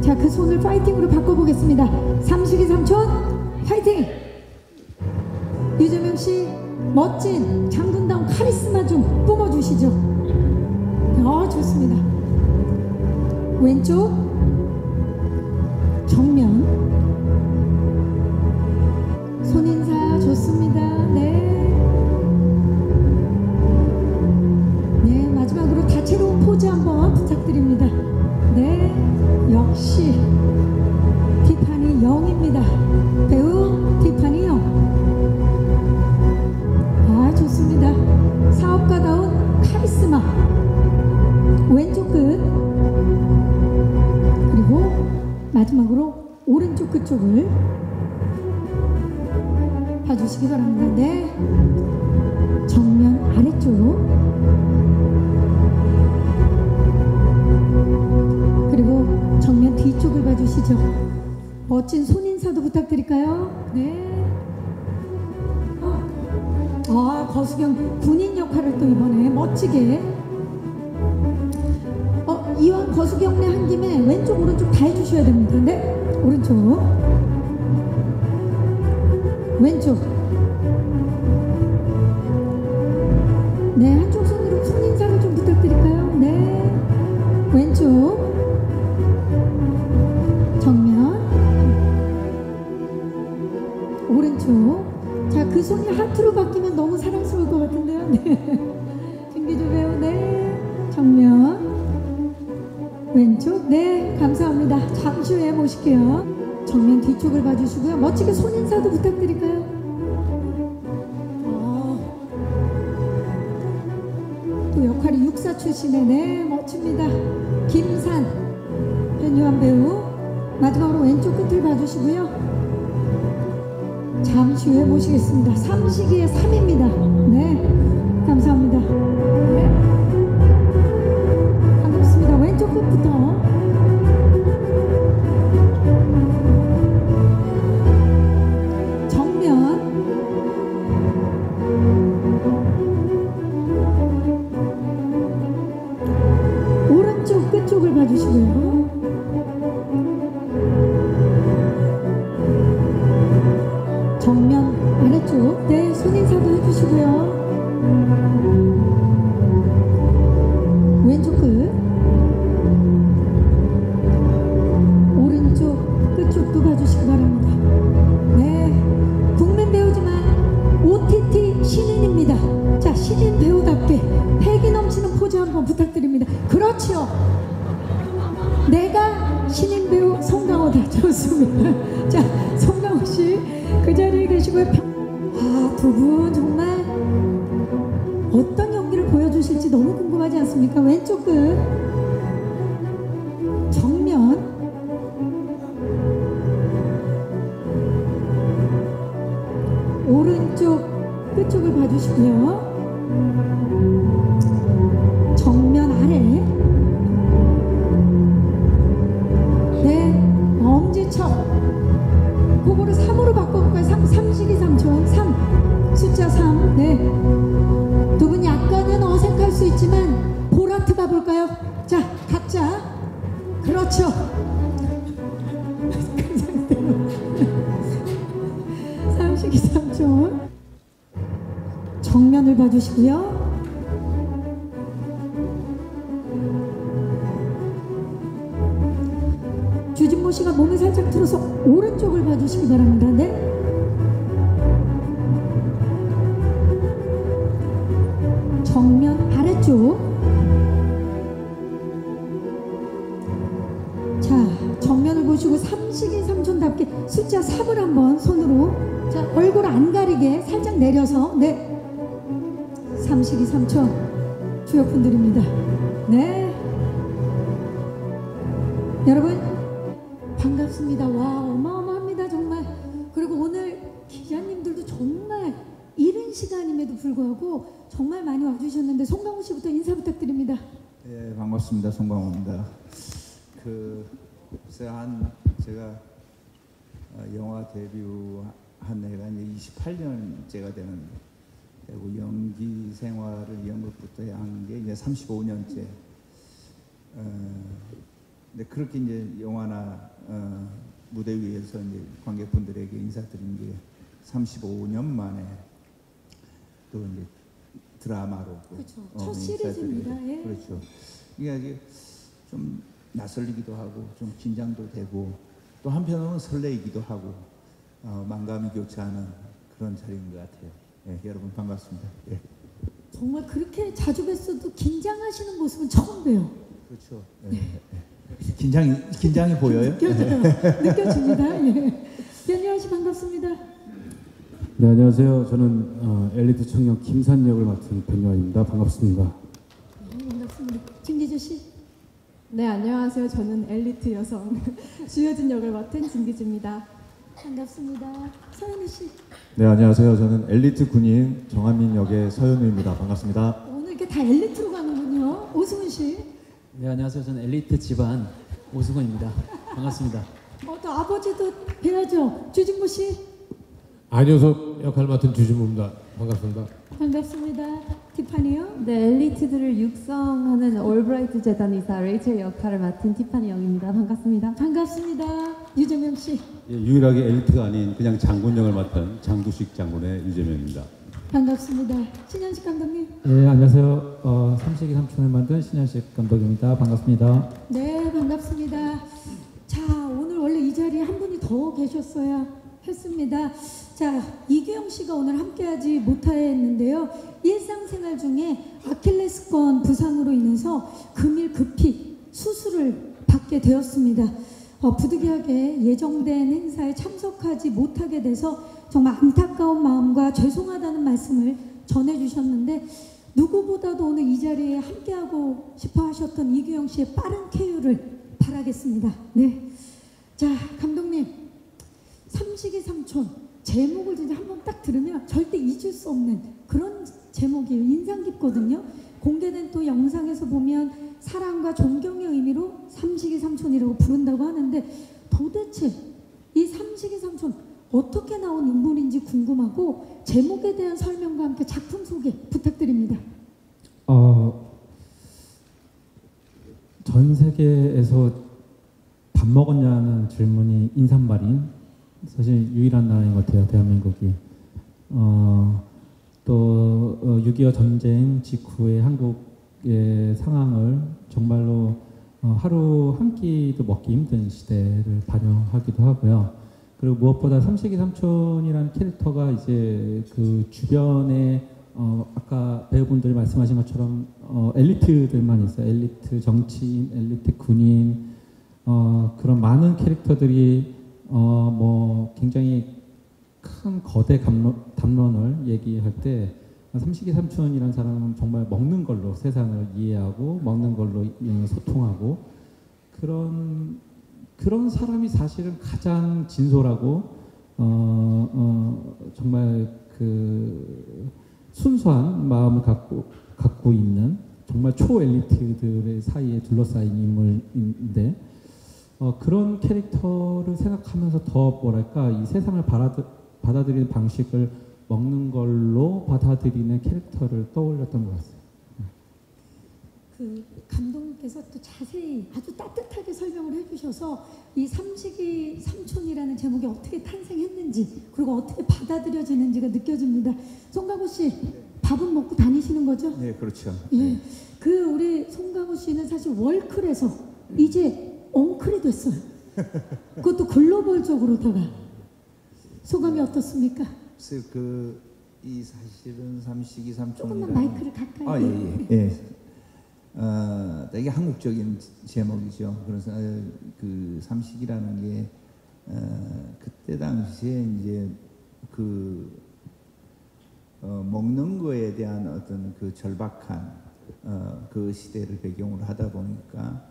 자, 그 손을 파이팅으로 바꿔보겠습니다. 삼식이 삼촌 파이팅! 유재명 씨 멋진 장군다운 카리스마 좀 뿜어주시죠. 좋습니다. 왼쪽 정면 손인사 좋습니다. 네, 마지막으로 다채로운 포즈 한번 부탁드립니다. 네, 역시 티파니 영입니다. 배우 티파니 영. 좋습니다. 사업가다운 카리스마. 왼쪽 끝, 그리고 마지막으로 오른쪽 끝쪽을 봐주시기 바랍니다. 네, 정면 아래쪽, 그리고 정면 뒤쪽을 봐주시죠. 멋진 손인사도 부탁드릴까요? 네. 거수경 군인 역할을 또 이번에 멋지게. 이왕 거수경례 한 김에 왼쪽 오른쪽 다 해주셔야 됩니다. 네, 오른쪽 왼쪽. 네, 한쪽 손으로 손인사를 좀 부탁드릴까요? 네, 왼쪽 정면, 오른쪽. 자, 그 손이 하트로 바뀌면 너무 사랑스러울 것 같은데요. 네, 김기조 배우. 네, 정면 왼쪽. 네, 감사합니다. 잠시 후에 모실게요. 정면 뒤쪽을 봐주시고요. 멋지게 손인사도 부탁드릴까요? 또 역할이 육사 출신의, 네, 멋집니다. 김산 변유한 배우. 마지막으로 왼쪽 끝을 봐주시고요. 잠시 후에 모시겠습니다. 삼식이의 3입니다. 네, 감사합니다. 네, 반갑습니다. 왼쪽 끝부터. 정면, 오른쪽 끝쪽을 봐주시고요. 정면 아래쪽. 네, 손인사도 해주시고요. 왼쪽 끝, 오른쪽 끝쪽도 봐주시기 바랍니다. 네, 국민 배우지만 OTT 신인입니다. 자, 신인 배우답게 패기 넘치는 포즈 한번 부탁드립니다. 그렇죠, 내가 신인 배우 송강호다. 좋습니다. 자, 송강호 씨 그 자리에 계시고요. 두 분 정말 어떤 연기를 보여주실지 너무 궁금하지 않습니까? 왼쪽 끝, 정면, 오른쪽 끝쪽을 봐주시고요. 정면 아래. 네, 엄지척. 그거를 3으로 바꿔볼까요? 삼식이 삼촌. 3, 숫자 3. 네, 두 분 약간은 어색할 수 있지만 보라트 가볼까요? 자, 각자. 그렇죠. 삼식이 삼촌. 정면을 봐주시고요. 주진모 씨가 몸을 살짝 틀어서 오른쪽을 봐주시기 바랍니다. 네, 정면 아래쪽. 자, 정면을 보시고 삼식이 삼촌답게 숫자 3을 한번 손으로. 자, 얼굴 안 가리게 살짝 내려서. 네, 삼식이 삼촌 주역분들입니다. 네, 여러분 반갑습니다. 와, 어마어마합니다 정말. 그리고 오늘 기자님들도 정말 이른 시간임에도 불구하고 정말 많이 와주셨는데 송강호 씨부터 인사 부탁드립니다. 네, 반갑습니다. 송강호입니다. 제가 영화 데뷔한 해가 이제 28년째가 되는, 그리고 연기 생활을 연극부터 한 게 이제 35년째. 근데 그렇게 이제 영화나 무대 위에서 이제 관객분들에게 인사드린 게 35년 만에 또 이제 드라마로 그렇죠. 첫 시리즈입니다. 예. 그렇죠. 이게 좀 낯설리기도 하고 좀 긴장도 되고 또 한편으로는 설레이기도 하고 만감이 교차하는 그런 자리인 것 같아요. 예, 여러분 반갑습니다. 예. 정말 그렇게 자주 뵀어도 긴장하시는 모습은 처음 봬요. 그렇죠. 예, 예. 긴장이 보여요? 느껴집니다. 예. 변희원 씨 반갑습니다. 네, 안녕하세요. 저는 엘리트 청년 김산 역을 맡은 변요한입니다. 반갑습니다. 반갑습니다. 김기주 씨. 네, 안녕하세요. 저는 엘리트 여성 주효진 역을 맡은 진기주입니다. 반갑습니다. 서현우 씨. 네, 안녕하세요. 저는 엘리트 군인 정한민 역의 서현우입니다. 반갑습니다. 오늘 이렇게 다 엘리트로 가는군요. 오승훈 씨. 네, 안녕하세요. 저는 엘리트 집안 오승훈입니다. 반갑습니다. 또 아버지도 뵈야죠. 주진모 씨. 안효섭 역할 맡은 주진모입니다. 반갑습니다. 반갑습니다. 티파니요. 네, 엘리트들을 육성하는 올브라이트 재단 이사 레이첼 역할을 맡은 티파니 영입니다. 반갑습니다. 반갑습니다. 유재명 씨. 예, 유일하게 엘리트가 아닌 그냥 장군 역을 맡은 장두식 장군의 유재명입니다. 반갑습니다. 신현식 감독님. 네, 안녕하세요. 삼식이 삼촌을 만든 신현식 감독입니다. 반갑습니다. 네, 반갑습니다. 자, 오늘 원래 이 자리에 한 분이 더 계셨어야 했습니다. 자, 이규영 씨가 오늘 함께하지 못했는데요. 일상생활 중에 아킬레스건 부상으로 인해서 금일 급히 수술을 받게 되었습니다. 부득이하게 예정된 행사에 참석하지 못하게 돼서 정말 안타까운 마음과 죄송하다는 말씀을 전해주셨는데 누구보다도 오늘 이 자리에 함께하고 싶어 하셨던 이규영 씨의 빠른 쾌유를 바라겠습니다. 네. 자, 감독님. 삼식이 삼촌. 제목을 진짜 한번 딱 들으면 절대 잊을 수 없는 그런 제목이에요. 인상 깊거든요. 공개된 또 영상에서 보면 사랑과 존경의 의미로 삼식이 삼촌이라고 부른다고 하는데 도대체 이 삼식이 삼촌 어떻게 나온 인물인지 궁금하고 제목에 대한 설명과 함께 작품 소개 부탁드립니다. 전 세계에서 밥 먹었냐는 질문이 인산말인 사실 유일한 나라인 것 같아요. 대한민국이. 또 6.25 전쟁 직후의 한국의 상황을 정말로 하루 한 끼도 먹기 힘든 시대를 반영하기도 하고요. 그리고 무엇보다 삼식이 삼촌이라는 캐릭터가 이제 그 주변에 아까 배우분들이 말씀하신 것처럼 엘리트들만 있어요. 엘리트 정치인, 엘리트 군인 그런 많은 캐릭터들이 뭐 굉장히 큰 거대 담론을 얘기할 때 삼식이 삼촌이라는 사람은 정말 먹는 걸로 세상을 이해하고 먹는 걸로 소통하고 그런 사람이 사실은 가장 진솔하고 정말 그 순수한 마음을 갖고 있는 정말 초엘리트들의 사이에 둘러싸인 인물인데 그런 캐릭터를 생각하면서 더 뭐랄까 이 세상을 받아들이는 방식을 먹는 걸로 받아들이는 캐릭터를 떠올렸던 것 같아요. 그 감독님께서 또 자세히 아주 따뜻하게 설명을 해주셔서 이 삼식이 삼촌이라는 제목이 어떻게 탄생했는지 그리고 어떻게 받아들여지는지가 느껴집니다. 송강호 씨 밥은 먹고 다니시는 거죠? 네, 그렇죠. 예, 그 우리 송강호 씨는 사실 월클에서 이제 엉클이 됐어요. 그것도 글로벌적으로다가 소감이 어떻습니까? 글쎄요, 이 사실은 삼식이 삼촌이라는 조금만 마이크를 가까이. 예. 되게 한국적인 제목이죠. 그래서 그 삼식이라는 게 그때 당시에 이제 먹는 거에 대한 어떤 그 절박한 그 시대를 배경으로 하다 보니까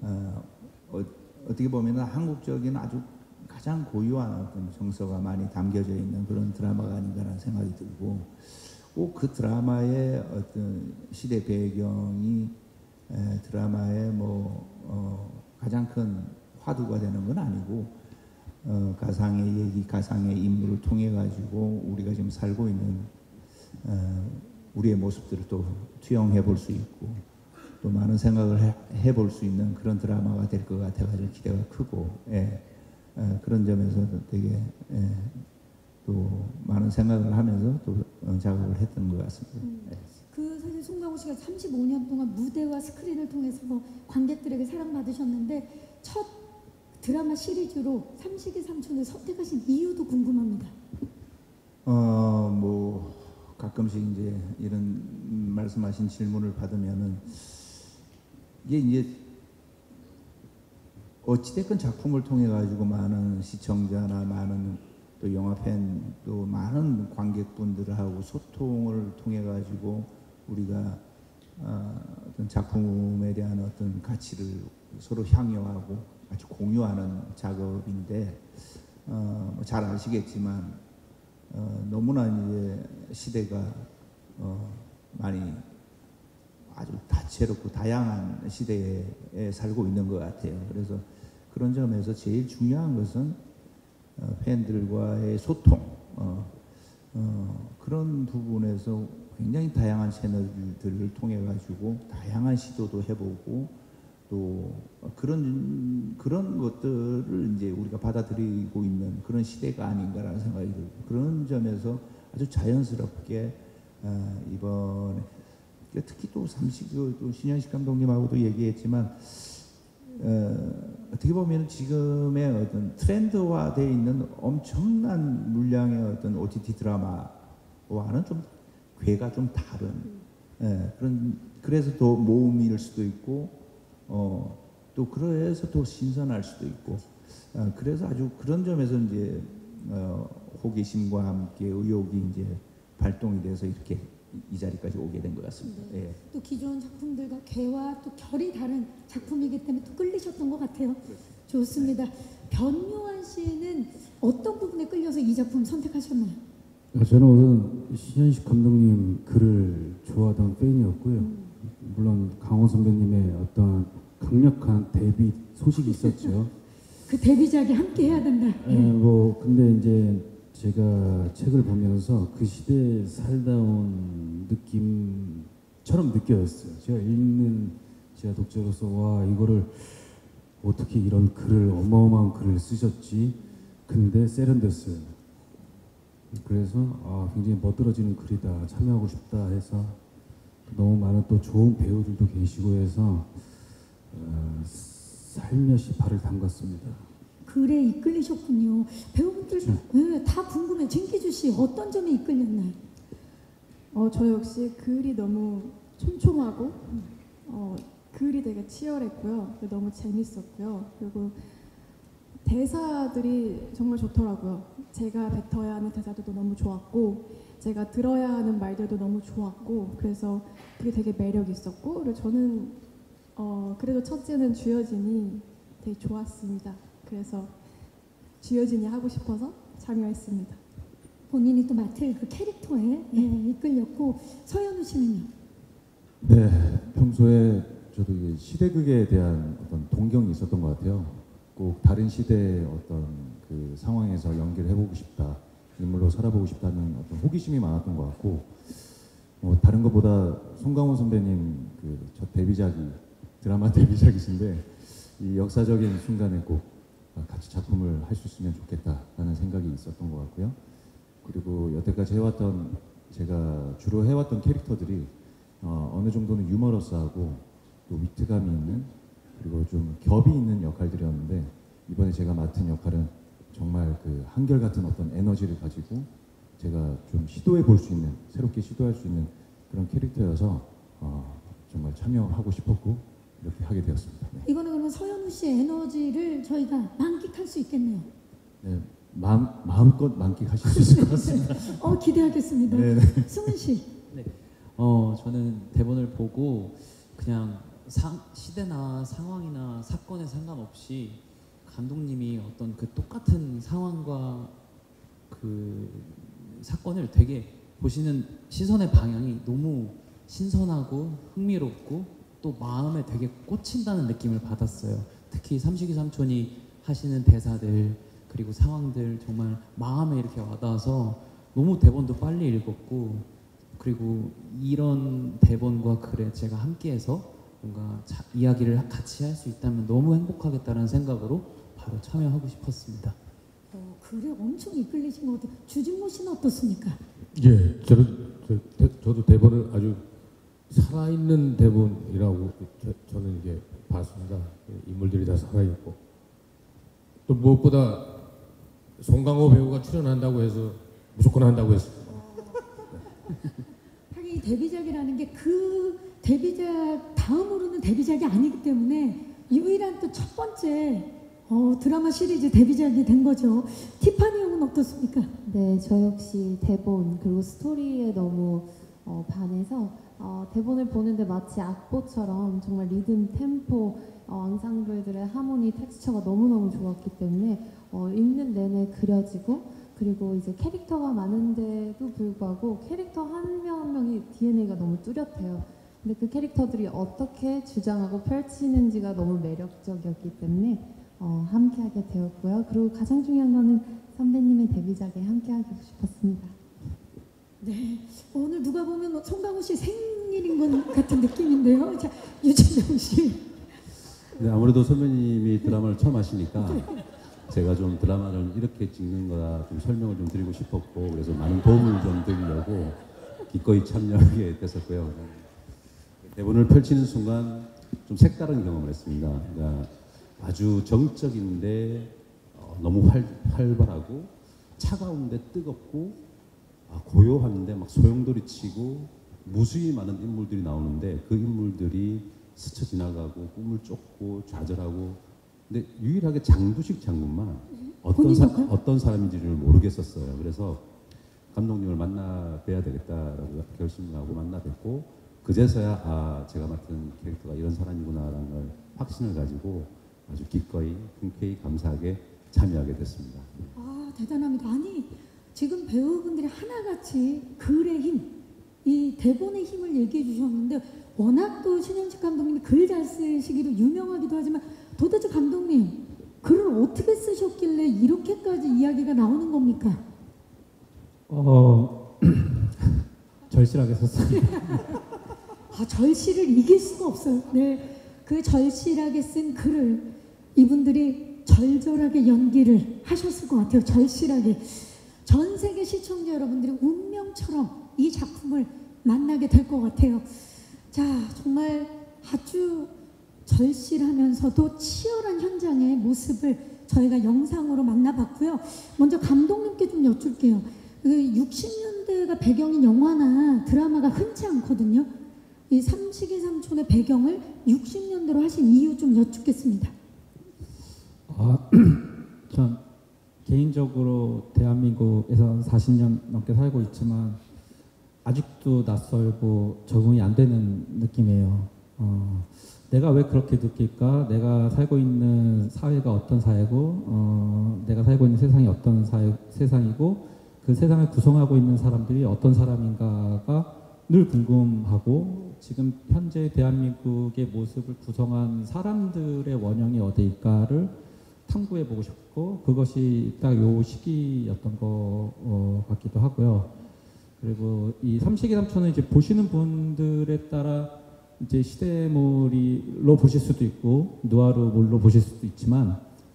어떻게 보면 한국적인 아주 가장 고유한 어떤 정서가 많이 담겨져 있는 그런 드라마가 아닌가라는 생각이 들고 꼭 그 드라마의 어떤 시대 배경이 드라마의 가장 큰 화두가 되는 건 아니고 가상의 얘기, 가상의 인물을 통해 가지고 우리가 지금 살고 있는 우리의 모습들을 또 투영해 볼 수 있고 또 많은 생각을 해볼 수 있는 그런 드라마가 될 것 같아가지고 기대가 크고 예, 그런 점에서 되게 또 많은 생각을 하면서 또 작업을 했던 것 같습니다. 예. 그 사실 송강호 씨가 35년 동안 무대와 스크린을 통해서 관객들에게 사랑받으셨는데 첫 드라마 시리즈로 삼식이 삼촌을 선택하신 이유도 궁금합니다. 뭐 가끔씩 이제 이런 말씀하신 질문을 받으면은 이게 이제 어찌됐건 작품을 통해 가지고 많은 시청자나 많은 또 영화 팬 또 많은 관객분들하고 소통을 통해 가지고 우리가 어떤 작품에 대한 어떤 가치를 서로 향유하고 같이 공유하는 작업인데 잘 아시겠지만 너무나 이제 시대가 많이 아주 다채롭고 다양한 시대에 살고 있는 것 같아요. 그래서 그런 점에서 제일 중요한 것은 팬들과의 소통, 그런 부분에서 굉장히 다양한 채널들을 통해 가지고 다양한 시도도 해보고 또 그런 것들을 이제 우리가 받아들이고 있는 그런 시대가 아닌가라는 생각이 들고 그런 점에서 아주 자연스럽게 이번에 특히 또 또 신현식 감독님하고도 얘기했지만 어떻게 보면 지금의 어떤 트렌드화되어 있는 엄청난 물량의 어떤 OTT 드라마와는 좀 궤가 좀 다른 그래서 더 모험일 수도 있고 또 그래서 더 신선할 수도 있고 그래서 아주 그런 점에서 이제 호기심과 함께 의욕이 이제 발동이 돼서 이렇게 이 자리까지 오게 된 것 같습니다. 네. 예. 또 기존 작품들과 궤와 또 결이 다른 작품이기 때문에 또 끌리셨던 것 같아요. 좋습니다. 변요한 씨는 어떤 부분에 끌려서 이 작품 선택하셨나요? 저는 우선 신현식 감독님 글을 좋아하던 팬이었고요. 물론 강호 선배님의 어떤 강력한 데뷔 소식이 있었죠. 그 데뷔작이 함께 해야 된다. 뭐 근데 이제 제가 책을 보면서 그 시대에 살다 온 느낌처럼 느껴졌어요. 제가 읽는 제가 독자로서 와 이거를 어떻게 이런 글을 어마어마한 글을 쓰셨지. 근데 세련됐어요. 그래서 굉장히 멋들어지는 글이다. 참여하고 싶다 해서 너무 많은 또 좋은 배우들도 계시고 해서 살며시 발을 담갔습니다. 글에 이끌리셨군요. 배우분들 다 궁금해. 진기주 씨 어떤 점에 이끌렸나요? 저 역시 글이 너무 촘촘하고 글이 되게 치열했고요. 너무 재밌었고요. 그리고 대사들이 정말 좋더라고요. 제가 뱉어야 하는 대사들도 너무 좋았고 제가 들어야 하는 말들도 너무 좋았고 그래서 그게 되게 매력 있었고 그리고 저는 그래도 첫째는 주여진이 되게 좋았습니다. 그래서 주여진이 하고 싶어서 참여했습니다. 본인이 또 맡을 그 캐릭터에 이끌렸고 서현우 씨는요? 네, 평소에 저도 이게 시대극에 대한 어떤 동경이 있었던 것 같아요. 꼭 다른 시대의 어떤 그 상황에서 연기를 해보고 싶다, 인물로 살아보고 싶다는 어떤 호기심이 많았던 것 같고, 다른 것보다 송강호 선배님 그 첫 데뷔작이 드라마 데뷔작이신데 이 역사적인 순간에 꼭 같이 작품을 할 수 있으면 좋겠다라는 생각이 있었던 것 같고요. 그리고 여태까지 해왔던 제가 주로 해왔던 캐릭터들이 어느 정도는 유머러스하고 또 위트감이 있는 그리고 좀 겹이 있는 역할들이었는데 이번에 제가 맡은 역할은 정말 그 한결같은 어떤 에너지를 가지고 제가 좀 시도해 볼 수 있는 새롭게 시도할 수 있는 그런 캐릭터여서 정말 참여하고 싶었고 이렇게 하게 되었습니다. 네. 이거는 그러면 서현우 씨의 에너지를 저희가 만끽할 수 있겠네요. 네, 마음껏 만끽하실 수 있을 것 같습니다. 기대하겠습니다. 네네. 승훈 씨. 네. 저는 대본을 보고 그냥 시대나 상황이나 사건에 상관없이 감독님이 어떤 그 똑같은 상황과 그 사건을 되게 보시는 시선의 방향이 너무 신선하고 흥미롭고 또 마음에 되게 꽂힌다는 느낌을 받았어요. 특히 삼식이 삼촌이 하시는 대사들 그리고 상황들 정말 마음에 이렇게 와닿아서 너무 대본도 빨리 읽었고 그리고 이런 대본과 글에 제가 함께해서 뭔가 이야기를 같이 할 수 있다면 너무 행복하겠다는 생각으로 바로 참여하고 싶었습니다. 글에 엄청 이끌리신 것 같아요. 주진모 씨는 어떻습니까? 예, 저도 대본을 아주 살아있는 대본이라고 저는 이게 봤습니다. 인물들이 다 살아있고 또 무엇보다 송강호 배우가 출연한다고 해서 무조건 한다고 했습니다. 하긴 이 데뷔작이라는 게 그 데뷔작 다음으로는 데뷔작이 아니기 때문에 유일한 또 첫 번째 드라마 시리즈 데뷔작이 된 거죠. 티파니 형은 어떻습니까? 네, 저 역시 대본 그리고 스토리에 너무 반해서 대본을 보는데 마치 악보처럼 정말 리듬, 템포, 앙상블들의 하모니, 텍스처가 너무너무 좋았기 때문에 읽는 내내 그려지고 그리고 이제 캐릭터가 많은데도 불구하고 캐릭터 한 명 한 명이 DNA가 너무 뚜렷해요. 근데 그 캐릭터들이 어떻게 주장하고 펼치는지가 너무 매력적이었기 때문에 함께하게 되었고요. 그리고 가장 중요한 거는 선배님의 데뷔작에 함께하고 싶었습니다. 네, 오늘 누가 보면 송강호 씨 생일인 것 같은 느낌인데요. 자, 유진영 씨. 네, 아무래도 선배님이 드라마를 처음 하시니까 제가 좀 드라마를 이렇게 찍는 거라 좀 설명을 좀 드리고 싶었고 그래서 많은 도움을 좀 드리려고 기꺼이 참여하게 됐었고요. 대본을 펼치는 순간 좀 색다른 경험을 했습니다. 그러니까 아주 정적인데 너무 활발하고 차가운데 뜨겁고 고요한데 막 소용돌이치고 무수히 많은 인물들이 나오는데 그 인물들이 스쳐 지나가고 꿈을 쫓고 좌절하고 근데 유일하게 장두식 장군만 어떤 사람인지를 모르겠었어요. 그래서 감독님을 만나 뵈야 되겠다라고 결심하고 만나 뵙고 그제서야 제가 맡은 캐릭터가 이런 사람이구나라는 걸 확신을 가지고 아주 기꺼이 흔쾌히 감사하게 참여하게 됐습니다. 대단합니다. 아니 지금 배우분들이 하나같이 글의 힘, 이 대본의 힘을 얘기해 주셨는데 워낙 또 신영식 감독님이 글 잘 쓰시기로 유명하기도 하지만 도대체 감독님 글을 어떻게 쓰셨길래 이렇게까지 이야기가 나오는 겁니까? 절실하게 썼습니다. 절실을 이길 수가 없어요. 네, 그 절실하게 쓴 글을 이분들이 절절하게 연기를 하셨을 것 같아요. 절실하게. 전 세계 시청자 여러분들이 운명처럼 이 작품을 만나게 될 것 같아요. 자, 정말 아주 절실하면서도 치열한 현장의 모습을 저희가 영상으로 만나봤고요. 먼저 감독님께 좀 여쭐게요. 60년대가 배경인 영화나 드라마가 흔치 않거든요. 이 삼식이 삼촌의 배경을 60년대로 하신 이유 좀 여쭙겠습니다. 전 개인적으로 대한민국에서 40년 넘게 살고 있지만 아직도 낯설고 적응이 안 되는 느낌이에요. 내가 왜 그렇게 느낄까? 내가 살고 있는 사회가 어떤 사회고, 내가 살고 있는 세상이 어떤 세상이고, 그 세상을 구성하고 있는 사람들이 어떤 사람인가가 늘 궁금하고, 지금 현재 대한민국의 모습을 구성한 사람들의 원형이 어디일까를 탐구해보고 싶고, 그것이 딱 요 시기였던 것 같기도 하고요. 그리고 이 삼식이 삼촌은 이제 보시는 분들에 따라 이제 시대물로 보실 수도 있고 누아르물로 보실 수도 있지만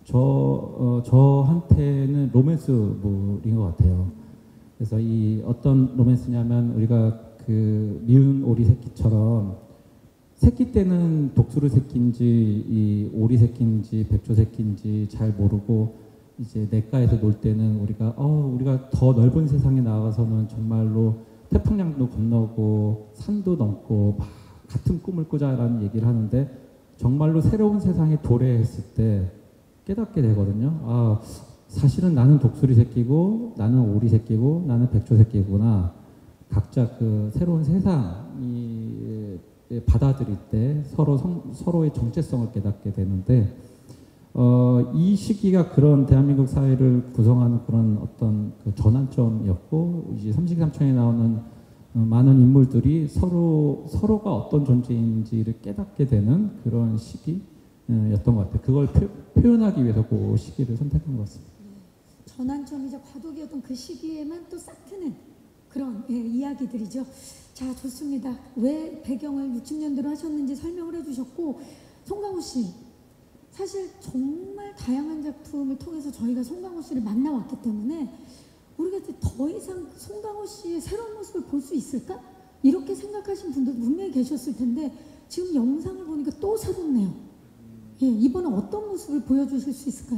저한테는 로맨스물인 것 같아요. 그래서 이 어떤 로맨스냐면 우리가 그 미운 오리 새끼처럼 새끼 때는 독수리 새끼인지 이 오리 새끼인지 백조 새끼인지 잘 모르고 이제 냇가에서 놀 때는 우리가 더 넓은 세상에 나가서는 정말로 태평양도 건너고 산도 넘고 막 같은 꿈을 꾸자라는 얘기를 하는데 정말로 새로운 세상에 도래했을 때 깨닫게 되거든요. 사실은 나는 독수리 새끼고 나는 오리 새끼고 나는 백조 새끼구나. 각자 그 새로운 세상이 받아들일 때 서로의 정체성을 깨닫게 되는데 이 시기가 그런 대한민국 사회를 구성하는 그런 어떤 그 전환점이었고 이제 삼식이 삼촌에 나오는 많은 인물들이 서로가 어떤 존재인지를 깨닫게 되는 그런 시기였던 것 같아요. 그걸 표현하기 위해서 그 시기를 선택한 것 같습니다. 전환점이자 과도기였던 그 시기에만 또 싹 트는 그런 이야기들이죠. 자, 좋습니다. 왜 배경을 60년대로 하셨는지 설명을 해주셨고, 송강호 씨, 사실 정말 다양한 작품을 통해서 저희가 송강호 씨를 만나왔기 때문에 우리가 이제 더 이상 송강호 씨의 새로운 모습을 볼 수 있을까? 이렇게 생각하신 분들 분명히 계셨을 텐데 지금 영상을 보니까 또 새롭네요. 예, 이번에 어떤 모습을 보여주실 수 있을까요?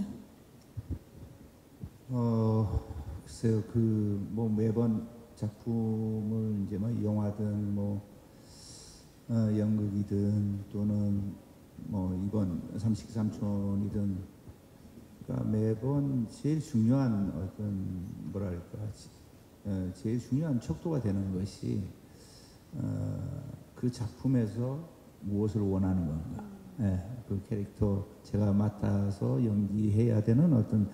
글쎄요, 뭐 매번 작품을 이제 뭐 영화든 뭐 연극이든 또는 뭐 이번 삼식이 삼촌이든 그러니까 매번 제일 중요한 어떤 뭐랄까 제일 중요한 척도가 되는 것이 그 작품에서 무엇을 원하는 건가. 예, 그 캐릭터 제가 맡아서 연기해야 되는 어떤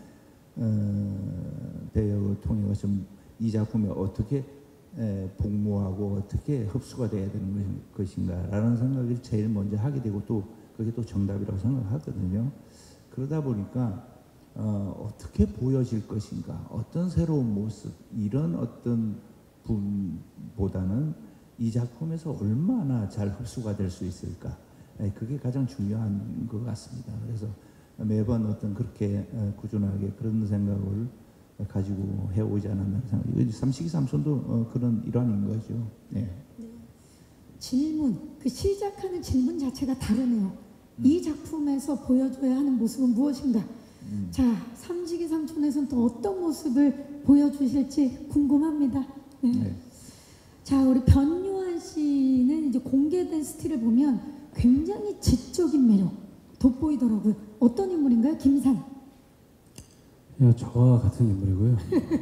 배역을 통해서 이 작품에 어떻게 복무하고 어떻게 흡수가 돼야 되는 것인가라는 생각을 제일 먼저 하게 되고 또 그게 또 정답이라고 생각하거든요. 그러다 보니까 어떻게 보여질 것인가, 어떤 새로운 모습 이런 어떤 분보다는 이 작품에서 얼마나 잘 흡수가 될 수 있을까, 그게 가장 중요한 것 같습니다. 그래서 매번 어떤 그렇게 꾸준하게 그런 생각을 가지고 해오지 않았나 생각해요. 삼식이 삼촌도 그런 일환인 거죠. 네. 네. 질문, 그 시작하는 질문 자체가 다르네요. 이 작품에서 보여줘야 하는 모습은 무엇인가? 자, 삼식이 삼촌에서는 또 어떤 모습을 보여주실지 궁금합니다. 네. 네. 자, 우리 변요한 씨는 이제 공개된 스틸을 보면 굉장히 지적인 매력 돋보이더라고요. 어떤 인물인가요? 김산. 저와 같은 인물이고요.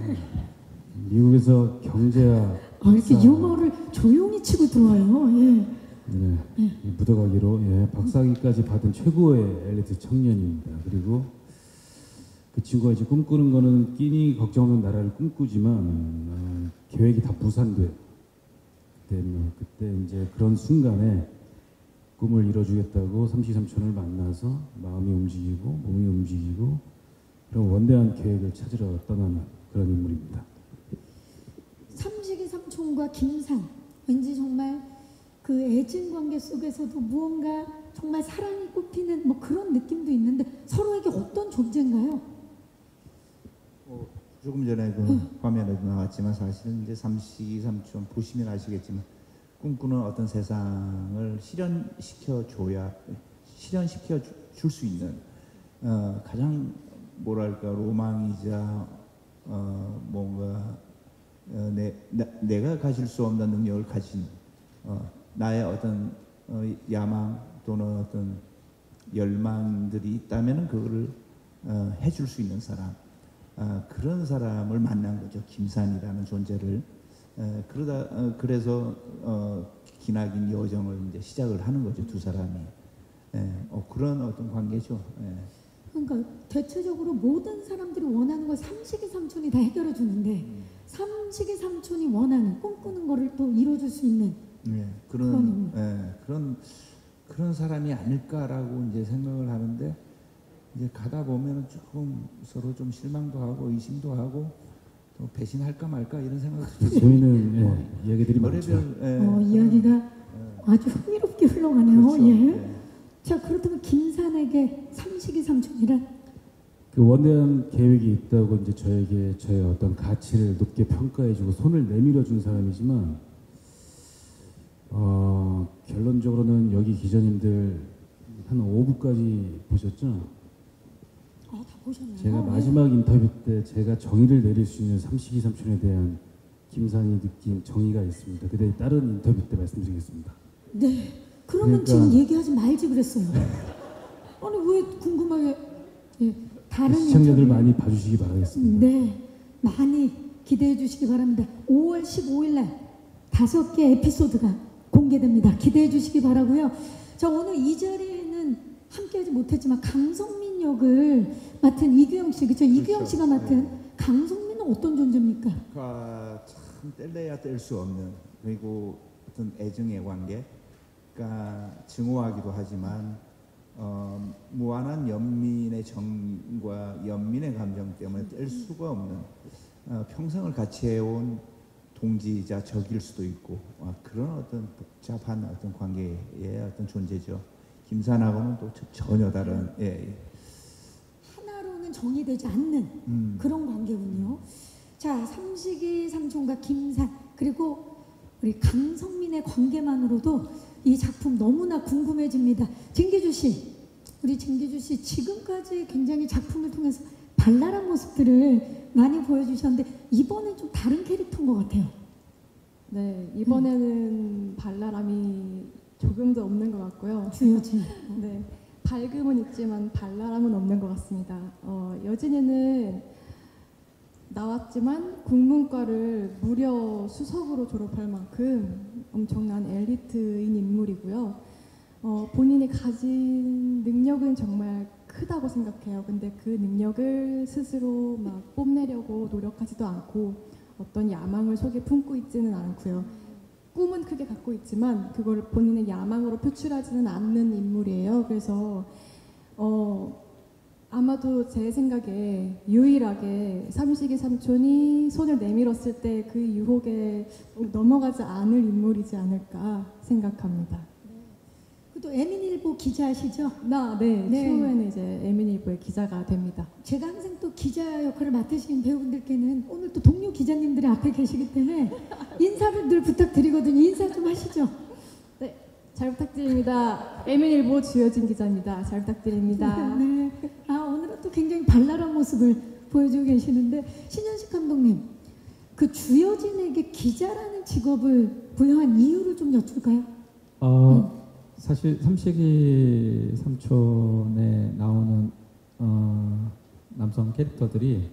미국에서 경제학 이렇게 유머를 조용히 치고 들어와요. 예. 네, 묻어가기로 박사학위까지 받은 최고의 엘리트 청년입니다. 그리고 그 친구가 이제 꿈꾸는 거는 끼니 걱정 없는 나라를 꿈꾸지만 계획이 다 무산돼. 그때 이제 그런 순간에 꿈을 이뤄주겠다고 삼식이 삼촌을 만나서 마음이 움직이고 몸이 움직이고 그런 원대한 계획을 찾으러 떠나는 그런 인물입니다. 삼식이 삼촌과 김산, 왠지 정말 그 애증 관계 속에서도 무언가 정말 사랑이 꽃피는 뭐 그런 느낌도 있는데 서로에게 어떤 존재인가요? 조금 전에 그 화면에도 나왔지만 사실은 이제 삼식이 삼촌 보시면 아시겠지만 꿈꾸는 어떤 세상을 실현시켜 줄 수 있는 가장 뭐랄까 로망이자 뭔가 내가 가질 수 없는 능력을 가진 나의 어떤 야망 또는 어떤 열망들이 있다면은 그거를 해줄 수 있는 사람, 그런 사람을 만난 거죠. 김산이라는 존재를. 그래서 기나긴 여정을 이제 시작을 하는 거죠. 두 사람이. 그런 어떤 관계죠. 그러니까 대체적으로 모든 사람들이 원하는 걸 삼식이 삼촌이 다 해결해 주는데 삼식이 삼촌이 원하는 꿈꾸는 거를 또 이뤄줄 수 있는 그런 사람이 아닐까라고 이제 생각을 하는데 이제 가다 보면은 조금 서로 좀 실망도 하고 의심도 하고 또 배신할까 말까 이런 생각도 저희는 이야기들이 많죠. 이야기가 아주 흥미롭게 흘러가네요. 그렇죠. 예. 자, 그렇다면 김산에게 삼식이 삼촌이란? 그 원대한 계획이 있다고 이제 저에게 저의 어떤 가치를 높게 평가해주고 손을 내밀어 준 사람이지만 결론적으로는 여기 기자님들 한 5부까지 보셨죠? 다 보셨나요? 제가 마지막 인터뷰 때 제가 정의를 내릴 수 있는 삼식이 삼촌에 대한 김산이 느낀 정의가 있습니다. 그때 다른 인터뷰 때 말씀드리겠습니다. 네. 그러면 지금 얘기하지 말지 그랬어요. 아니 왜 궁금하게 다른 시청자들 많이 봐주시기 바라겠습니다. 네. 많이 기대해 주시기 바랍니다. 5월 15일 날 5개 에피소드가 공개됩니다. 기대해 주시기 바라고요. 자, 오늘 이 자리에는 함께하지 못했지만 강성민 역을 맡은 이규영 씨, 그렇죠? 이규영 씨가 맡은 강성민은 어떤 존재입니까? 참 뗄래야 뗄 수 없는, 그리고 어떤 애증의 관계, 그러니까 증오하기도 하지만 무한한 연민의 정과 연민의 감정 때문에 뗄 수가 없는 평생을 같이 해온 동지이자 적일 수도 있고 그런 어떤 복잡한 어떤 관계의 어떤 존재죠. 김산하고는 또 전혀 다른 하나로는 정의되지 않는 그런 관계군요. 자, 삼식이 삼촌과 김산 그리고 우리 강성민의 관계만으로도 이 작품 너무나 궁금해집니다. 쟁기주 씨, 우리 쟁기주 씨 지금까지 굉장히 작품을 통해서 발랄한 모습들을 많이 보여주셨는데 이번엔 좀 다른 캐릭터인 것 같아요. 네, 이번에는 발랄함이 조금 더 없는 것 같고요. 주여진. 네, 밝음은 있지만 발랄함은 없는 것 같습니다. 여진이는 나왔지만 국문과를 무려 수석으로 졸업할 만큼 엄청난 엘리트인 인물이고요. 본인이 가진 능력은 정말 크다고 생각해요. 근데 그 능력을 스스로 막 뽐내려고 노력하지도 않고 어떤 야망을 속에 품고 있지는 않고요. 꿈은 크게 갖고 있지만 그걸 본인의 야망으로 표출하지는 않는 인물이에요. 그래서 아마도 제 생각에 유일하게 삼식이 삼촌이 손을 내밀었을 때 그 유혹에 넘어가지 않을 인물이지 않을까 생각합니다. 또 에민일보 기자시죠? 네. 추후에는 이제 에민일보의 기자가 됩니다. 제가 항상 또 기자 역할을 맡으신 배우분들께는 오늘 또 동료 기자님들이 앞에 계시기 때문에 인사를 늘 부탁드리거든요. 인사 좀 하시죠. 네, 잘 부탁드립니다. 에민일보 주여진 기자입니다. 잘 부탁드립니다. 네. 오늘은 또 굉장히 발랄한 모습을 보여주고 계시는데 신현식 감독님, 그 주여진에게 기자라는 직업을 부여한 이유를 좀 여쭐까요? 사실 삼식이 삼촌에 나오는 남성 캐릭터들이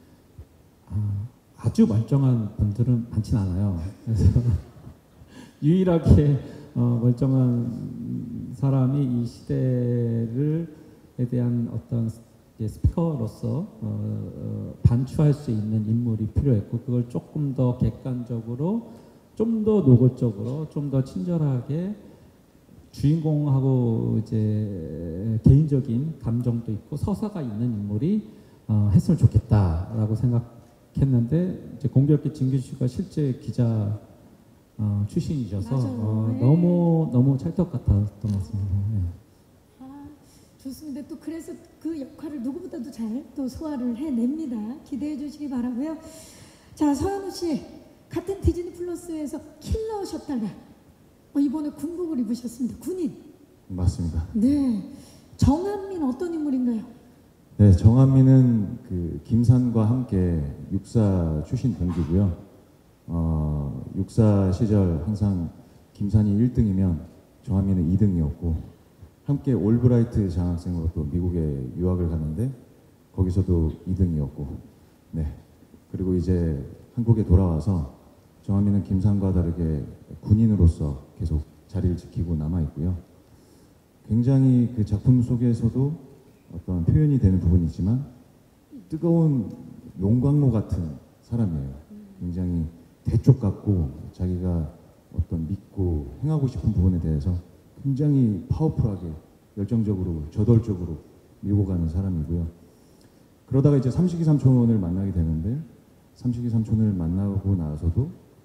아주 멀쩡한 분들은 많진 않아요. 그래서 유일하게 멀쩡한 사람이 이 시대에 대한 어떤 스피커로서 반추할 수 있는 인물이 필요했고 그걸 조금 더 객관적으로, 좀 더 노골적으로, 좀 더 친절하게 주인공하고 이제 개인적인 감정도 있고 서사가 있는 인물이 했으면 좋겠다라고 생각했는데 이제 공교롭게 진규 씨가 실제 기자 출신이셔서 네. 너무 찰떡 같았던 것 같습니다. 네. 좋습니다. 또 그래서 그 역할을 누구보다도 잘 또 소화를 해냅니다. 기대해 주시기 바라고요. 자, 서현우 씨 같은 디즈니 플러스에서 킬러셨다가 이번에 군복을 입으셨습니다. 군인. 맞습니다. 네. 정한민 어떤 인물인가요? 네, 정한민은 그 김산과 함께 육사 출신 동기고요. 육사 시절 항상 김산이 1등이면 정한민은 2등이었고 함께 올브라이트 장학생으로 또 미국에 유학을 갔는데 거기서도 2등이었고 네. 그리고 이제 한국에 돌아와서 정한민은 김산과 다르게 군인으로서 계속 자리를 지키고 남아있고요. 굉장히 그 작품 속에서도 어떤 표현이 되는 부분이 있지만 뜨거운 용광로 같은 사람이에요. 굉장히 대쪽 같고 자기가 어떤 믿고 행하고 싶은 부분에 대해서 굉장히 파워풀하게 열정적으로 저돌적으로 밀고 가는 사람이고요. 그러다가 이제 삼식이 삼촌을 만나게 되는데 삼식이 삼촌을 만나고 나서도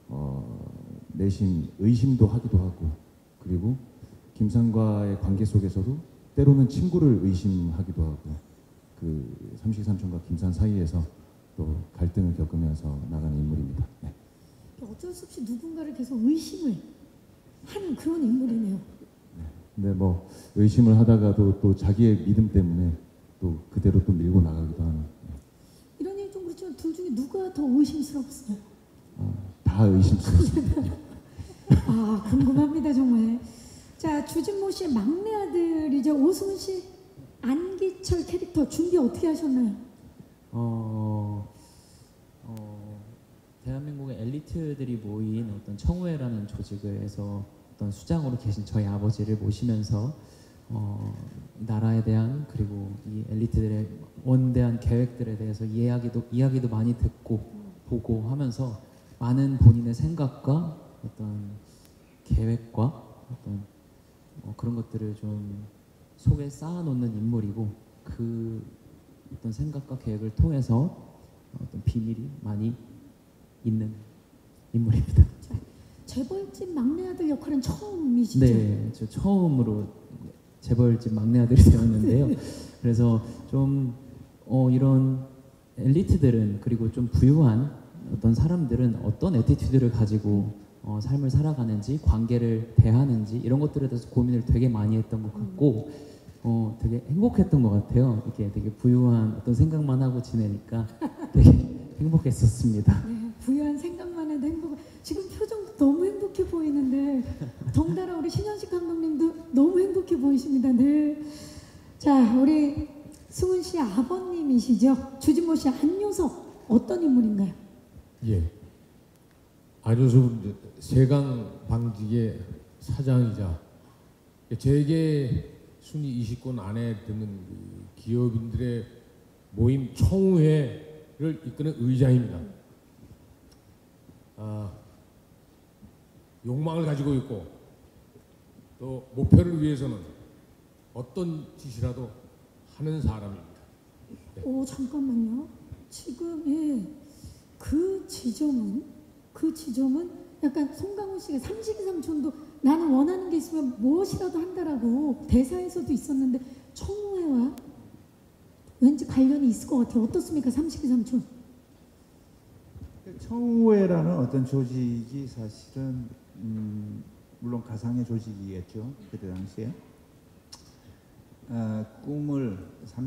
내심 의심도 하기도 하고 그리고 김산과의 관계 속에서도 때로는 친구를 의심하기도 하고 그 삼식이 삼촌과 김산 사이에서 또 갈등을 겪으면서 나가는 인물입니다. 네. 어쩔 수 없이 누군가를 계속 의심을 하는 그런 인물이네요. 네. 근데 뭐 의심을 하다가도 또 자기의 믿음 때문에 또 그대로 또 밀고 나가기도 하는. 네. 이런 얘기 좀 그렇지만 둘 중에 누가 더 의심스럽어요? 다 의심스럽습니다. 궁금합니다 정말. 자, 주진모 씨의 막내 아들이죠. 오승훈 씨 안기철 캐릭터 준비 어떻게 하셨나요? 대한민국의 엘리트들이 모인 어떤 청우회라는 조직을 해서 어떤 수장으로 계신 저희 아버지를 모시면서 나라에 대한 그리고 이 엘리트들의 원대한 계획들에 대해서 이야기도 많이 듣고 보고 하면서 많은 본인의 생각과 어떤 계획과 어떤 그런 것들을 좀 속에 쌓아놓는 인물이고 그 어떤 생각과 계획을 통해서 어떤 비밀이 많이 있는 인물입니다. 재벌집 막내 아들 역할은 처음이시죠? 네, 저 처음으로 재벌집 막내 아들이 되었는데요. 그래서 좀 이런 엘리트들은 그리고 좀 부유한 어떤 사람들은 어떤 애티튜드를 가지고 삶을 살아가는지 관계를 대하는지 이런 것들에 대해서 고민을 되게 많이 했던 것 같고 되게 행복했던 것 같아요. 이렇게 되게 부유한 어떤 생각만 하고 지내니까 되게 행복했었습니다. 네, 부유한 생각만 해도 행복. 지금 표정도 너무 행복해 보이는데 덩달아 우리 신현식 감독님도 너무 행복해 보이십니다. 네. 자, 우리 승훈 씨 아버님이시죠? 주진모 씨 안효석 어떤 인물인가요? 예. 안효석은 세강 방직의 사장이자 재계 순위 20권 안에 드는 기업인들의 모임 청우회를 이끄는 의장입니다. 욕망을 가지고 있고 또 목표를 위해서는 어떤 짓이라도 하는 사람입니다. 네. 오, 잠깐만요. 지금 그 지점은 약간 송강호 씨가 삼식이 삼촌도 나는 원하는 게 있으면 무엇이라도 한다라고 대사에서도 있었는데 청우회와 왠지 관련이 있을 것 같아요. 어떻습니까, 삼식이 삼촌? 청우회라는 어떤 조직이 사실은 물론 가상의 조직이겠죠. 그때 당시에 꿈을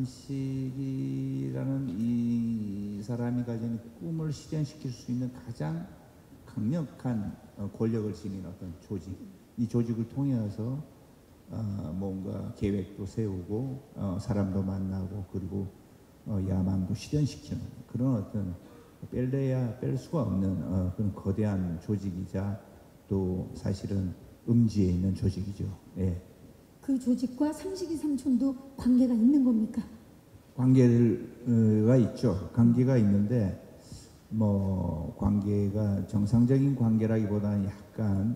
삼식이라는 이 사람이 가진 꿈을 실현시킬 수 있는 가장 강력한 권력을 지닌 어떤 조직, 이 조직을 통해서 뭔가 계획도 세우고 사람도 만나고 그리고 야망도 실현시키는 그런 어떤 뺄래야 뺄 수가 없는 그런 거대한 조직이자 또 사실은 음지에 있는 조직이죠. 예. 그 조직과 삼식이 삼촌도 관계가 있는 겁니까? 관계가 있죠. 관계가 있는데 뭐 관계가 정상적인 관계라기보다는 약간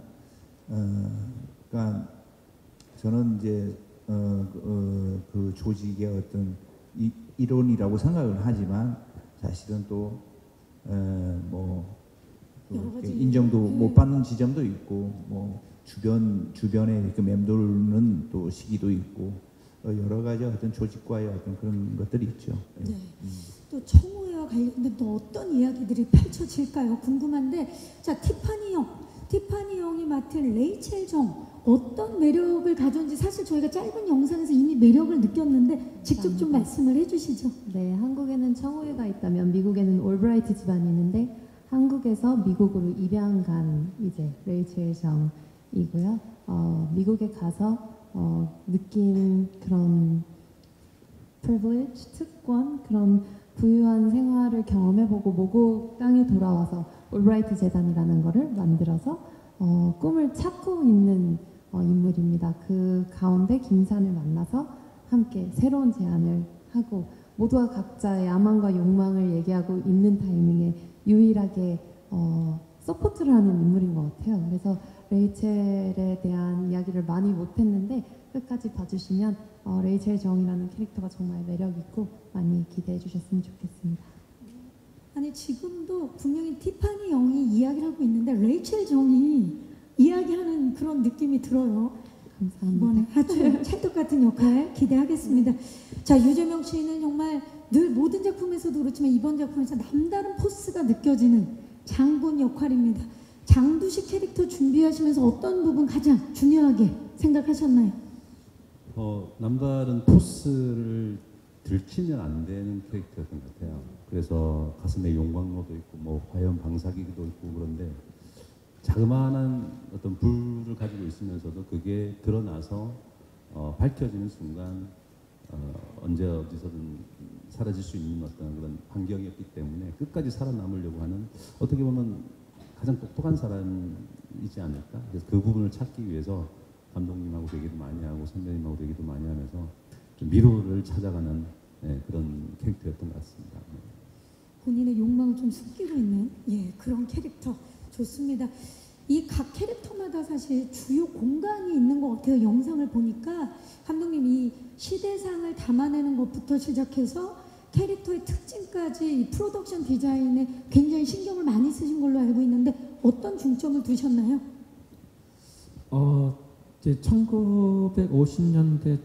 그러니까 저는 이제 그 조직의 어떤 이론이라고 생각을 하지만 사실은 또 뭐 인정도 못 받는 지점도 있고 뭐 주변에 이렇게 맴도는 또 시기도 있고 여러 가지 어떤 조직과의 어떤 그런 것들이 있죠. 네. 또 청우회와 관련된 또 어떤 이야기들이 펼쳐질까요? 궁금한데, 자, 티파니 형이 맡은 레이첼 정 어떤 매력을 가졌는지 사실 저희가 짧은 영상에서 이미 매력을 느꼈는데 직접 좀 말씀을 해주시죠. 네, 한국에는 청우회가 있다면 미국에는 올브라이트 집안이 있는데 한국에서 미국으로 입양 간 이제 레이첼 정이고요. 미국에 가서 느낀 그런 privilege, 특권, 그런 부유한 생활을 경험해보고 모국 땅에 돌아와서 올브라이트 재단이라는 거를 만들어서 꿈을 찾고 있는 인물입니다. 그 가운데 김산을 만나서 함께 새로운 제안을 하고 모두가 각자의 야망과 욕망을 얘기하고 있는 타이밍에 유일하게 서포트를 하는 인물인 것 같아요. 그래서 레이첼에 대한 이야기를 많이 못했는데 끝까지 봐주시면 레이첼 정이라는 캐릭터가 정말 매력있고 많이 기대해 주셨으면 좋겠습니다. 아니 지금도 분명히 티파니 영이 이야기를 하고 있는데 레이첼 정이 이야기하는 그런 느낌이 들어요. 감사합니다. 이번에 아주 찰떡 같은 역할 기대하겠습니다. 자, 유재명 씨는 정말 늘 모든 작품에서도 그렇지만 이번 작품에서 남다른 포스가 느껴지는 장본 역할입니다. 장두식 캐릭터 준비하시면서 어떤 부분 가장 중요하게 생각하셨나요? 남다른 포스를 들키면 안 되는 캐릭터였던 것 같아요. 그래서 가슴에 용광로도 있고 뭐 화염 방사기도 있고 그런데 자그마한 어떤 불을 가지고 있으면서도 그게 드러나서 밝혀지는 순간 언제 어디서든 사라질 수 있는 어떤 그런 환경이었기 때문에 끝까지 살아남으려고 하는 어떻게 보면 가장 똑똑한 사람이지 않을까. 그래서 그 부분을 찾기 위해서 감독님하고 얘기도 많이 하고 선배님하고 얘기도 많이 하면서 좀 미로를 찾아가는 그런 캐릭터였던 것 같습니다. 본인의 욕망을 좀 숨기고 있는 그런 캐릭터 좋습니다. 이 각 캐릭터마다 사실 주요 공간이 있는 것 같아요. 영상을 보니까 감독님이 시대상을 담아내는 것부터 시작해서 캐릭터의 특징 지금까지 이 프로덕션 디자인에 굉장히 신경을 많이 쓰신 걸로 알고 있는데 어떤 중점을 두셨나요? 이제 1950년대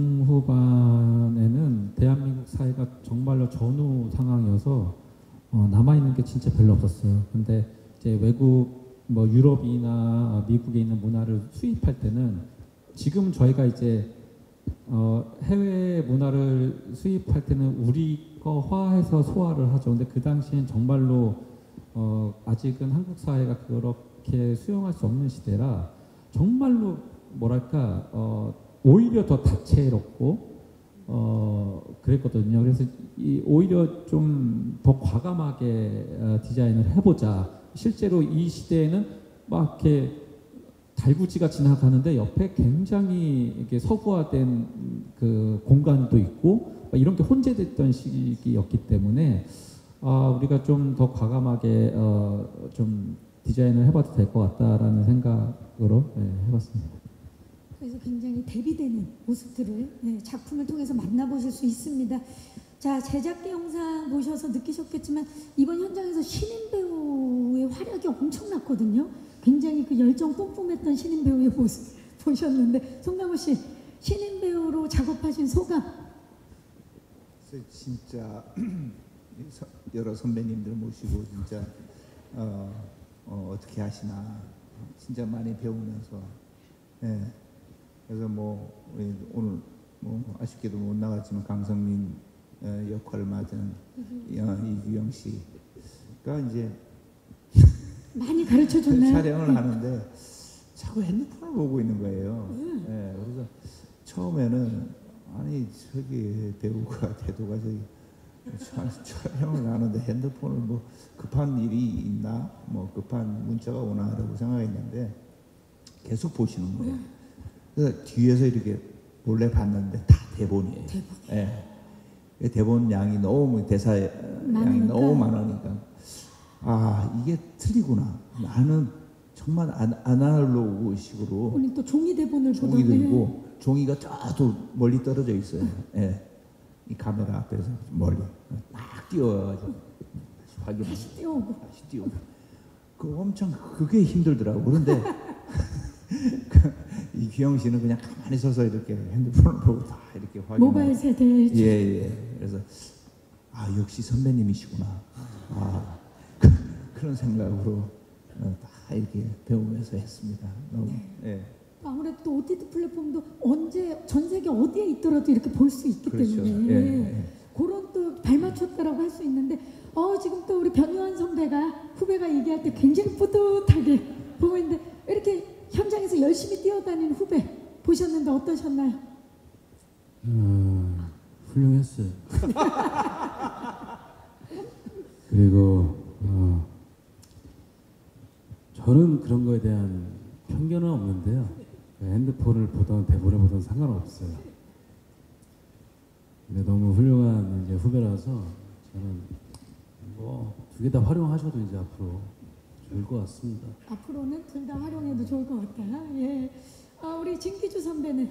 중후반에는 대한민국 사회가 정말로 전후 상황이어서 남아있는 게 진짜 별로 없었어요. 근데 이제 외국 뭐 유럽이나 미국에 있는 문화를 수입할 때는 지금 저희가 이제 해외 문화를 수입할 때는 우리 거화해서 소화를 하죠. 근데 그 당시엔 정말로 아직은 한국 사회가 그렇게 수용할 수 없는 시대라 정말로 뭐랄까 오히려 더 다채롭고 그랬거든요. 그래서 오히려 좀 더 과감하게 디자인을 해보자. 실제로 이 시대에는 막 이렇게 달구지가 지나가는데 옆에 굉장히 이렇게 서구화된 그 공간도 있고 이런 게 혼재됐던 시기였기 때문에 우리가 좀 더 과감하게 좀 디자인을 해봐도 될 것 같다라는 생각으로 해봤습니다. 그래서 굉장히 대비되는 모습들을 작품을 통해서 만나보실 수 있습니다. 자, 제작계 영상 보셔서 느끼셨겠지만 이번 현장에서 신인 배우의 활약이 엄청났거든요. 굉장히 그 열정 뿜뿜했던 신인 배우의 모습 보셨는데 송강호 씨, 신인 배우로 작업하신 소감? 진짜 여러 선배님들 모시고 진짜 어떻게 하시나 진짜 많이 배우면서 그래서 뭐 오늘 뭐 아쉽게도 못 나갔지만 강성민 역할을 맡은 이규영 씨가 이제 많이 가르쳐줬나요? 촬영을 하는데 자꾸 핸드폰을 보고 있는 거예요. 그래서 처음에는 아니 저기 배우가 태도가 저기 촬영을 하는데 핸드폰을 뭐 급한 일이 있나 뭐 급한 문자가 오나라고 생각했는데 계속 보시는 거예요. 그래서 뒤에서 이렇게 몰래 봤는데 다 대본이에요. 대본 양이 너무 대사 양이 너무 많으니까 이게 틀리구나. 나는 정말 아날로그식으로 우리 또 종이 대본을 종이 들고 종이가 저도 멀리 떨어져 있어요. 이 카메라 앞에서 멀리 막 띄워가지고 다시 띄우고 그 엄청 그게 힘들더라고. 그런데 이규영 씨는 그냥 가만히 서서 이렇게 핸드폰을 보고 다 이렇게 확인하고 모바일 세대. 그래서 역시 선배님이시구나. 그런 생각으로 다 이렇게 배우면서 했습니다. 너무, 아무래도 또 OTT 플랫폼도 언제 전 세계 어디에 있더라도 이렇게 볼 수 있기 때문에 그런 또 발맞췄다라고 할 수 있는데 지금 또 우리 변요한 선배가 후배가 얘기할 때 굉장히 뿌듯하게 보고 있는데 이렇게 현장에서 열심히 뛰어다니는 후배 보셨는데 어떠셨나요? 훌륭했어요. 그리고 저는 그런 거에 대한 편견은 없는데요. 핸드폰을 보던 대본을 보던 상관없어요. 근데 너무 훌륭한 이제 후배라서 저는 뭐 두 개 다 활용하셔도 이제 앞으로 좋을 것 같습니다. 앞으로는 둘 다 활용해도 좋을 것 같다. 우리 진기주 선배는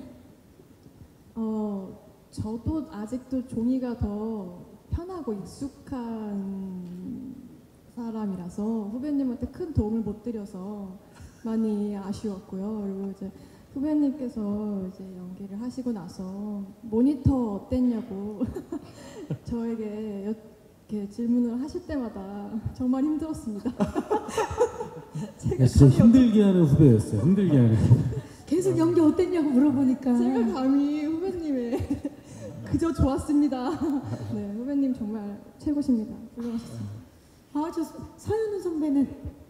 저도 아직도 종이가 더 편하고 익숙한 사람이라서 후배님한테 큰 도움을 못 드려서 많이 아쉬웠고요. 그리고 이제 후배님께서 이제 연기를 하시고 나서 모니터 어땠냐고 저에게 이렇게 질문을 하실 때마다 정말 힘들었습니다. 제가 진짜 힘들게 하는 후배였어요. 힘들게 하는. 계속 연기 어땠냐고 물어보니까 제가 감히 후배님의 그저 좋았습니다. 네, 후배님 정말 최고십니다. 훌륭하셨습니다. 저 서현우 선배는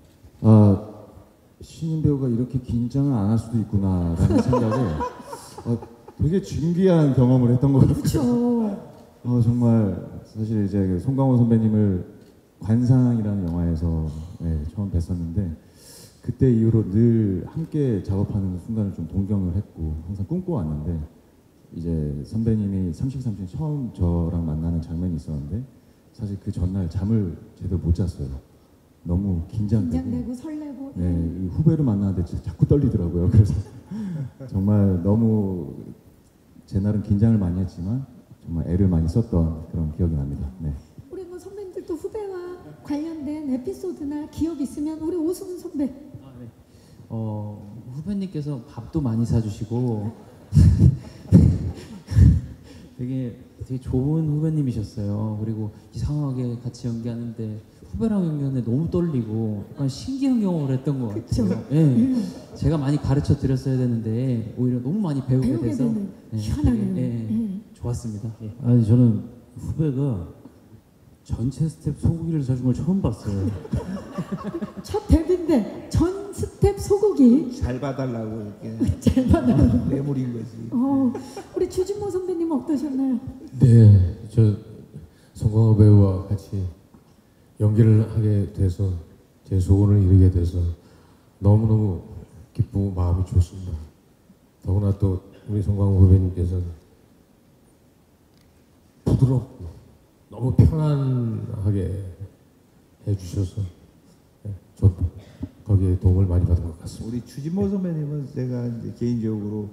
신인 배우가 이렇게 긴장을 안 할 수도 있구나라는 생각에 되게 준비한 경험을 했던 것 같아요. 그렇죠. 정말 사실 이제 송강호 선배님을 관상이라는 영화에서 처음 뵀었는데 그때 이후로 늘 함께 작업하는 순간을 좀 동경을 했고 항상 꿈꿔왔는데 이제 선배님이 33층 처음 저랑 만나는 장면이 있었는데 사실 그 전날 잠을 제대로 못 잤어요. 너무 긴장되고 설레고 이 후배를 만나는데 자꾸 떨리더라고요. 그래서 정말 너무 제 날은 긴장을 많이 했지만 정말 애를 많이 썼던 그런 기억이 납니다. 우리 뭐 에피소드나 기억 있으면 우리 오승훈 선배. 아, 네. 후배님께서 밥도 많이 사주시고 되게 좋은 후배님이셨어요. 그리고 이상하게 같이 연기하는데 후배랑 연기하는데 너무 떨리고 약간 신기한 경험을 했던 것 같아요. 네. 제가 많이 가르쳐 드렸어야 되는데 오히려 너무 많이 배우게 돼서 희한하네요. 되게, 좋았습니다. 예. 아니 저는 후배가 전체 스텝 소고기를 사준 걸 처음 봤어요. 첫 데뷔인데 전 스텝 소고기 잘 봐달라고 이렇게 잘 받아요. 뇌물인 거지. 우리 주진모 선배님 어떠셨나요? 네, 저 송강호 배우와 같이 연기를 하게 돼서 제 소원을 이루게 돼서 너무너무 기쁘고 마음이 좋습니다. 더구나 또 우리 송강호 후배님께서는 부드럽고 너무 편안하게 해주셔서 저도 거기에 도움을 많이 받은 것 같습니다. 우리 주진모 선배님은 제가 이제 개인적으로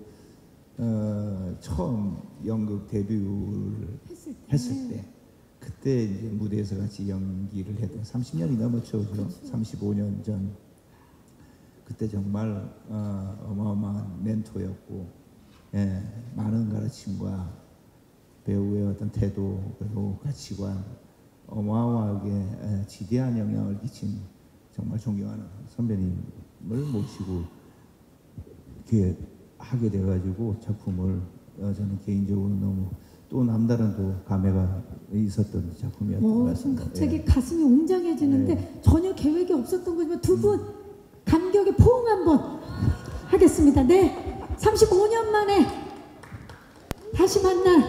처음 연극 데뷔를 했을 때 그때 이제 무대에서 같이 연기를 했던 30년이 넘었죠, 그죠? 35년 전. 그때 정말 어마어마한 멘토였고, 예, 많은 가르침과 배우의 어떤 태도 그리고 가치관 어마어마하게 지대한 영향을 끼친 정말 존경하는 선배님을 모시고 이렇게 하게 돼가지고 작품을 저는 개인적으로 너무 또 남다른 또 감회가 있었던 작품이었던 것 지금 같습니다. 갑자기 예. 가슴이 웅장해지는데 전혀 계획이 없었던 거지만 두 분 감격의 포옹 한번 하겠습니다. 네, 35년 만에 다시 만난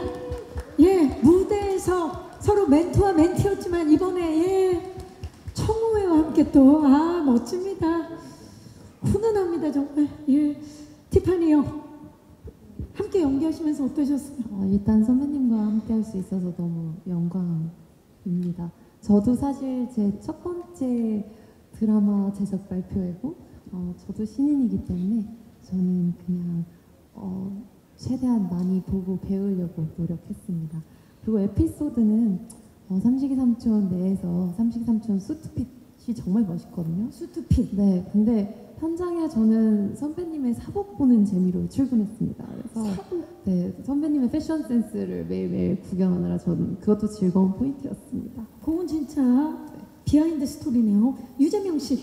무대에서 서로 멘토와 멘티였지만 이번에 청우회와 함께 또 멋집니다. 훈훈합니다 정말. 티파니요. 함께 연기하시면서 어떠셨어요? 일단 선배님과 함께 할 수 있어서 너무 영광입니다. 저도 사실 제 첫 번째 드라마 제작 발표회고 저도 신인이기 때문에 저는 그냥 최대한 많이 보고 배우려고 노력했습니다. 그리고 에피소드는 삼식이 삼촌 내에서 삼식이 삼촌 수트핏이 정말 멋있거든요. 수트핏. 네, 근데 현장에 저는 선배님의 사복 보는 재미로 출근했습니다. 그래서 네, 선배님의 패션 센스를 매일매일 구경하느라 저는 그것도 즐거운 포인트였습니다. 그건 진짜 비하인드 스토리네요. 유재명 씨.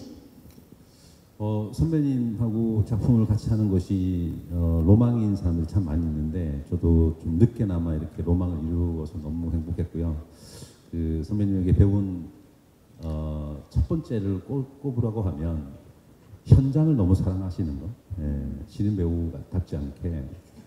선배님하고 작품을 같이 하는 것이 로망인 사람들이 참 많이 있는데 저도 좀 늦게나마 이렇게 로망을 이루어서 너무 행복했고요. 그 선배님에게 배운 첫 번째를 꼽으라고 하면 현장을 너무 사랑하시는 거. 신인 배우답지 않게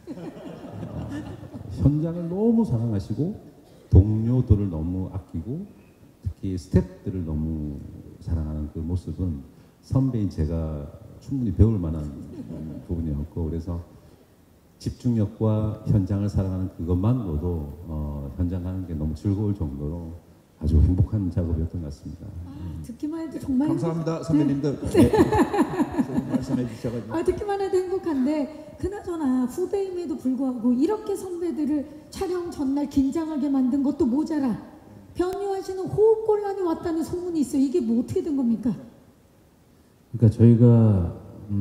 현장을 너무 사랑하시고 동료들을 너무 아끼고 특히 스태프들을 너무 사랑하는 그 모습은 선배인 제가 충분히 배울 만한 부분이었고 그래서 집중력과 현장을 사랑하는 그것만으로도 현장 가는 게 너무 즐거울 정도로 아주 행복한 작업이었던 것 같습니다. 듣기만 해도 정말 감사합니다 선배님들. 좋은 말씀해 주셔가지고. 듣기만 해도 행복한데 그나저나 후배임에도 불구하고 이렇게 선배들을 촬영 전날 긴장하게 만든 것도 모자라 변요하시는 호흡곤란이 왔다는 소문이 있어요. 이게 뭐 어떻게 된 겁니까? 그러니까 저희가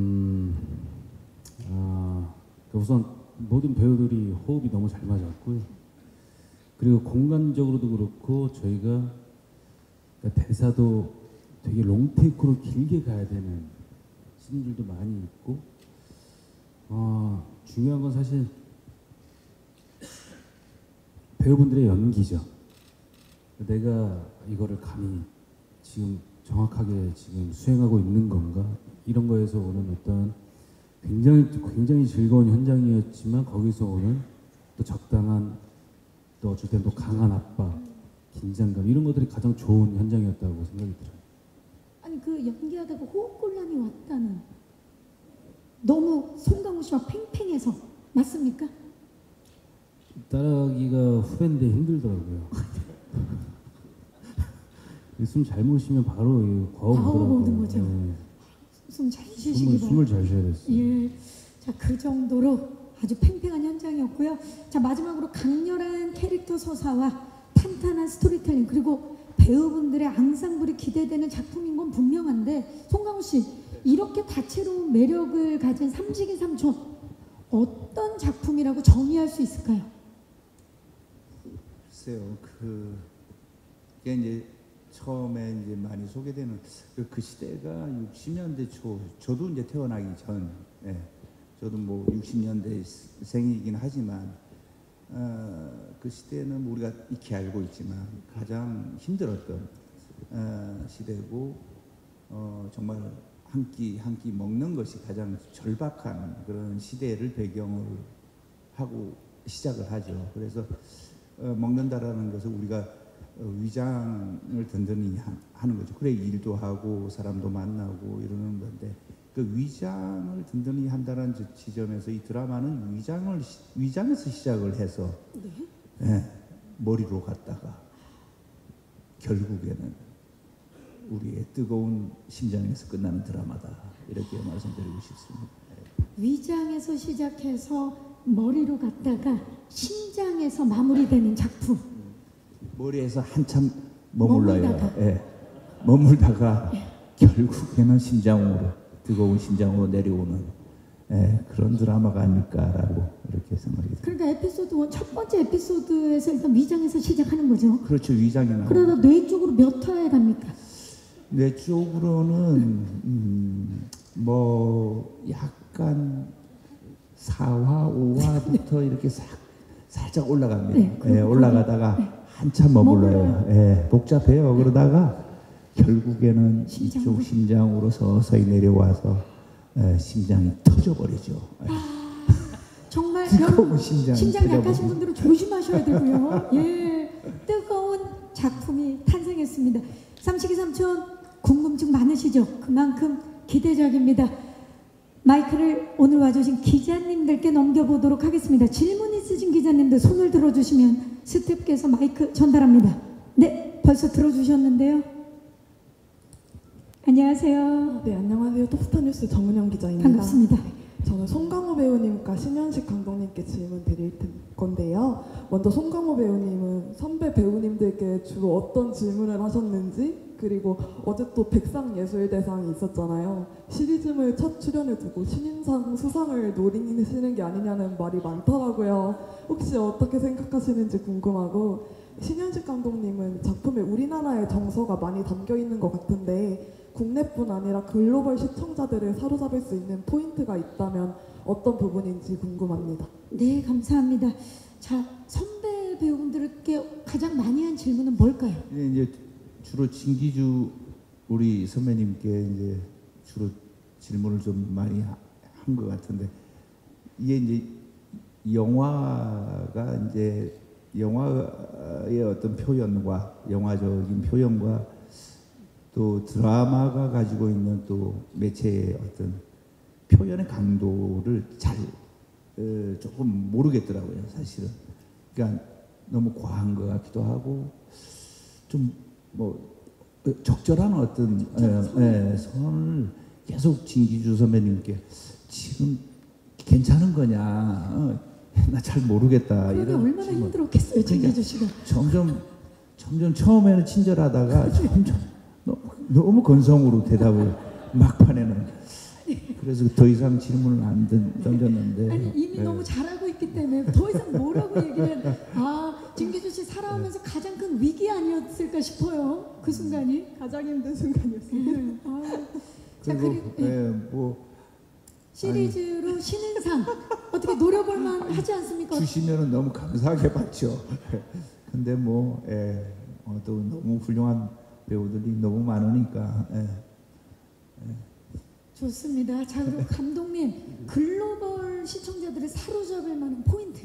우선 모든 배우들이 호흡이 너무 잘 맞았고요. 그리고 공간적으로도 그렇고 저희가 그러니까 대사도 되게 롱테이크로 길게 가야 되는 씬들도 많이 있고 중요한 건 사실 배우분들의 연기죠. 내가 이거를 감히 지금 정확하게 지금 수행하고 있는 건가 이런 거에서 오는 어떤 굉장히 즐거운 현장이었지만 거기서 오는 또 적당한 또 어쩔 땐 또 강한 압박, 긴장감 이런 것들이 가장 좋은 현장이었다고 생각이 들어요. 아니 그 연기하다가 호흡곤란이 왔다는 너무 송강호 씨와 팽팽해서 맞습니까? 따라하기가 후배인데 힘들더라고요. 숨 잘 못 쉬면 바로 과호흡 오는 거죠. 숨 잘 쉬시기 바랍니다. 숨을 잘 쉬어야 됐어요. 자, 그 정도로 아주 팽팽한 현장이었고요. 자, 마지막으로 강렬한 캐릭터 서사와 탄탄한 스토리텔링 그리고 배우분들의 앙상블이 기대되는 작품인 건 분명한데 송강호 씨 이렇게 다채로운 매력을 가진 삼식이 삼촌 어떤 작품이라고 정의할 수 있을까요? 글쎄요, 그게 이제 처음에 이제 많이 소개되는 그 시대가 60년대 초, 저도 이제 태어나기 전, 저도 뭐 60년대 생이긴 하지만 그 시대는 우리가 익히 알고 있지만 가장 힘들었던 시대고 정말 한 끼 한 끼 먹는 것이 가장 절박한 그런 시대를 배경을 하고 시작을 하죠. 그래서 먹는다라는 것을 우리가 위장을 든든히 하는 거죠. 그래 일도 하고 사람도 만나고 이러는 건데 그 위장을 든든히 한다는 지점에서 이 드라마는 위장에서 시작을 해서 머리로 갔다가 결국에는 우리의 뜨거운 심장에서 끝나는 드라마다 이렇게 말씀드리고 싶습니다. 위장에서 시작해서 머리로 갔다가 심장에서 마무리되는 작품. 머리에서 한참 머물러요. 머물다가 결국에는 심장으로 뜨거운 심장으로 내려오는 그런 드라마가 아닐까라고 이렇게 생각이 듭니다. 그러니까 에피소드 1 첫 번째 에피소드에서 일단 위장에서 시작하는 거죠. 그렇죠. 위장이 나오고. 그러다 뇌 쪽으로 몇 화에 갑니까? 뇌 쪽으로는 뭐 약간 4화, 5화부터 이렇게 살짝 올라갑니다. 올라가다가 한참 머물러요. 복잡해요. 그러다가 결국에는 이쪽 심장으로 서서히 내려와서 심장이 터져버리죠. 정말 뜨거운 심장 약하신 분들은 조심하셔야 되고요. 뜨거운 작품이 탄생했습니다. 삼식이 삼촌 궁금증 많으시죠? 그만큼 기대작입니다. 마이크를 오늘 와주신 기자님들께 넘겨보도록 하겠습니다. 질문 있으신 기자님들 손을 들어주시면 스태프께서 마이크 전달합니다. 네, 벌써 들어주셨는데요. 안녕하세요. 네, 안녕하세요. 톱스타뉴스 정은영 기자입니다. 반갑습니다. 저는 송강호 배우님과 신현식 감독님께 질문 드릴 건데요. 먼저 송강호 배우님은 선배 배우님들께 주로 어떤 질문을 하셨는지, 그리고 어제 또 백상예술대상이 있었잖아요. 시리즈물 첫 출연을 두고 신인상 수상을 노리시는 게 아니냐는 말이 많더라고요. 혹시 어떻게 생각하시는지 궁금하고, 신현식 감독님은 작품에 우리나라의 정서가 많이 담겨 있는 것 같은데 국내뿐 아니라 글로벌 시청자들을 사로잡을 수 있는 포인트가 있다면 어떤 부분인지 궁금합니다. 네, 감사합니다. 자, 선배 배우분들께 가장 많이 한 질문은 뭘까요? 이제 주로 진기주 우리 선배님께 이제 주로 질문을 좀 많이 한 것 같은데 이게 이제 영화가 이제 영화의 어떤 표현과 영화적인 표현과 또 드라마가 가지고 있는 또 매체의 어떤 표현의 강도를 잘 조금 모르겠더라고요, 사실은. 그러니까 너무 과한 것 같기도 하고 좀 뭐 적절한 어떤 선을 계속 진기주 선배님께 지금 괜찮은 거냐, 나 잘 모르겠다. 그게 얼마나 힘들었겠어요, 진기주 씨가. 점점 처음에는 친절하다가 점점 너무 건성으로 대답을 막판에는. 그래서 더 이상 질문을 안 던졌는데. 아니 이미 너무 잘하고 있기 때문에 더 이상 뭐라고 얘기는. 진기주 씨 살아오면서 가장 큰 위기 아니었을까 싶어요. 그 순간이 가장 힘든 순간이었어요. 자, 그리고 시리즈로 신인상 어떻게 노려볼만 하지 않습니까? 주시면은 너무 감사하게 받죠. 근데 또 너무 훌륭한 배우들이 너무 많으니까. 좋습니다. 자, 그리고 감독님, 글로벌 시청자들을 사로잡을 만한 포인트.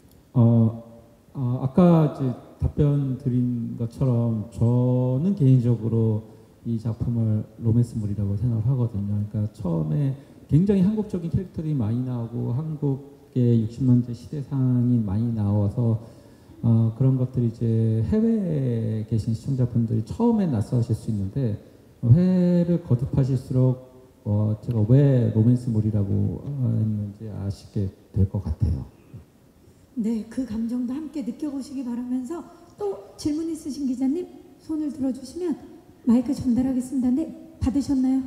아까 이제 답변 드린 것처럼 저는 개인적으로 이 작품을 로맨스물이라고 생각을 하거든요. 그러니까 처음에 굉장히 한국적인 캐릭터들이 많이 나오고 한국의 60년대 시대상이 많이 나와서 그런 것들이 이제 해외에 계신 시청자분들이 처음에 낯서실 수 있는데 회를 거듭하실수록 제가 왜 로맨스물이라고 했는지 아시게 될 것 같아요. 네, 그 감정도 함께 느껴보시기 바라면서 또 질문 있으신 기자님 손을 들어주시면 마이크 전달하겠습니다. 네, 받으셨나요?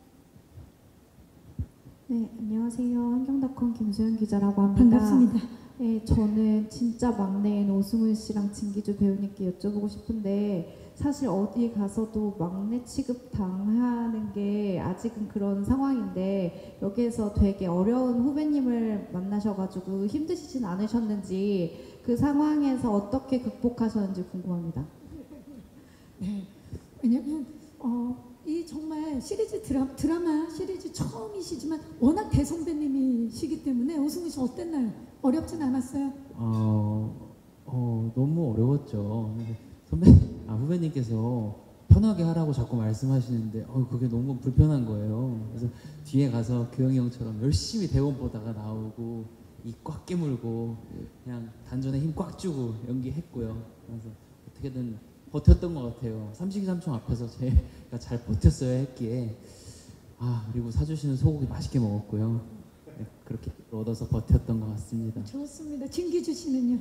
네, 안녕하세요. 환경닷컴 김소연 기자라고 합니다. 반갑습니다. 네, 저는 진짜 막내인 오승훈 씨랑 진기주 배우님께 여쭤보고 싶은데 사실 어디 가서도 막내 취급 당하는 게 아직은 그런 상황인데 여기에서 되게 어려운 후배님을 만나셔가지고 힘드시진 않으셨는지 그 상황에서 어떻게 극복하셨는지 궁금합니다. 네, 왜냐면 이 정말 시리즈 드라마 시리즈 처음이시지만 워낙 대선배님이시기 때문에 오승훈 씨 어땠나요? 어렵진 않았어요? 너무 어려웠죠. 후배님께서 편하게 하라고 자꾸 말씀하시는데 그게 너무 불편한 거예요. 그래서 뒤에 가서 교영이 형처럼 열심히 대본 보다가 나오고 입 꽉 깨물고 그냥 단전에 힘 꽉 주고 연기했고요. 그래서 어떻게든 버텼던 것 같아요. 삼식이 삼촌 앞에서 제가 잘 버텼어야 했기에 그리고 사주시는 소고기 맛있게 먹었고요. 네, 그렇게 얻어서 버텼던 것 같습니다. 좋습니다. 진기주 씨는요?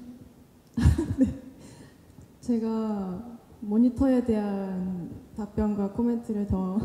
제가 모니터에 대한 답변과 코멘트를 더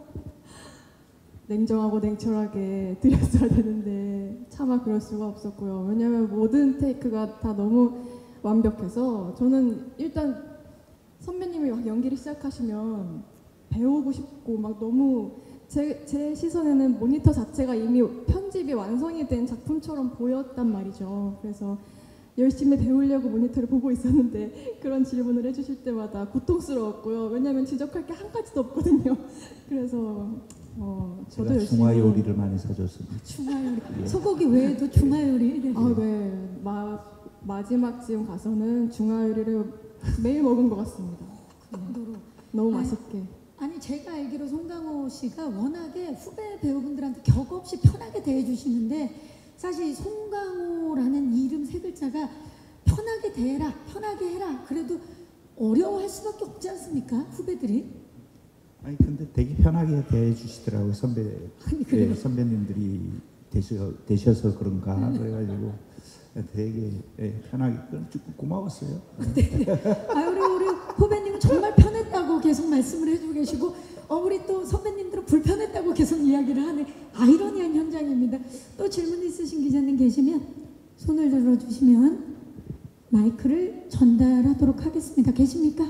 냉정하고 냉철하게 드렸어야 되는데 차마 그럴 수가 없었고요. 왜냐하면 모든 테이크가 다 너무 완벽해서 저는 일단 선배님이 막 연기를 시작하시면 배우고 싶고 막 너무 제 시선에는 모니터 자체가 이미 편집이 완성이 된 작품처럼 보였단 말이죠. 그래서 열심히 배우려고 모니터를 보고 있었는데 그런 질문을 해주실 때마다 고통스러웠고요. 왜냐하면 지적할 게 한 가지도 없거든요. 그래서 저도 제가 열심히 중화 요리를 많이 사줬습니다. 중화 요리. 소고기 외에도 중화 요리. 네. 네. 마지막쯤 가서는 중화 요리를 매일 먹은 것 같습니다. 그 정도로. 너무 맛있게. 아니 제가 알기로 송강호 씨가 워낙에 후배 배우분들한테 격없이 편하게 대해주시는데 사실 송강호라는 이름 세 글자가 편하게 대해라, 편하게 해라. 그래도 어려워할 수밖에 없지 않습니까? 후배들이. 아니 근데 되게 편하게 대해주시더라고요. 선배님들이 되셔서 그런가 그래가지고 되게 편하게 고마웠어요. 네. 우리 후배님은 정말 편했다고 계속 말씀을 해주고 계시고 우리 또 선배님들은 불편했다고 계속 이야기를 하는 아이러니한 현장입니다. 또 질문 있으신 기자님 계시면 손을 들어주시면 마이크를 전달하도록 하겠습니다. 계십니까?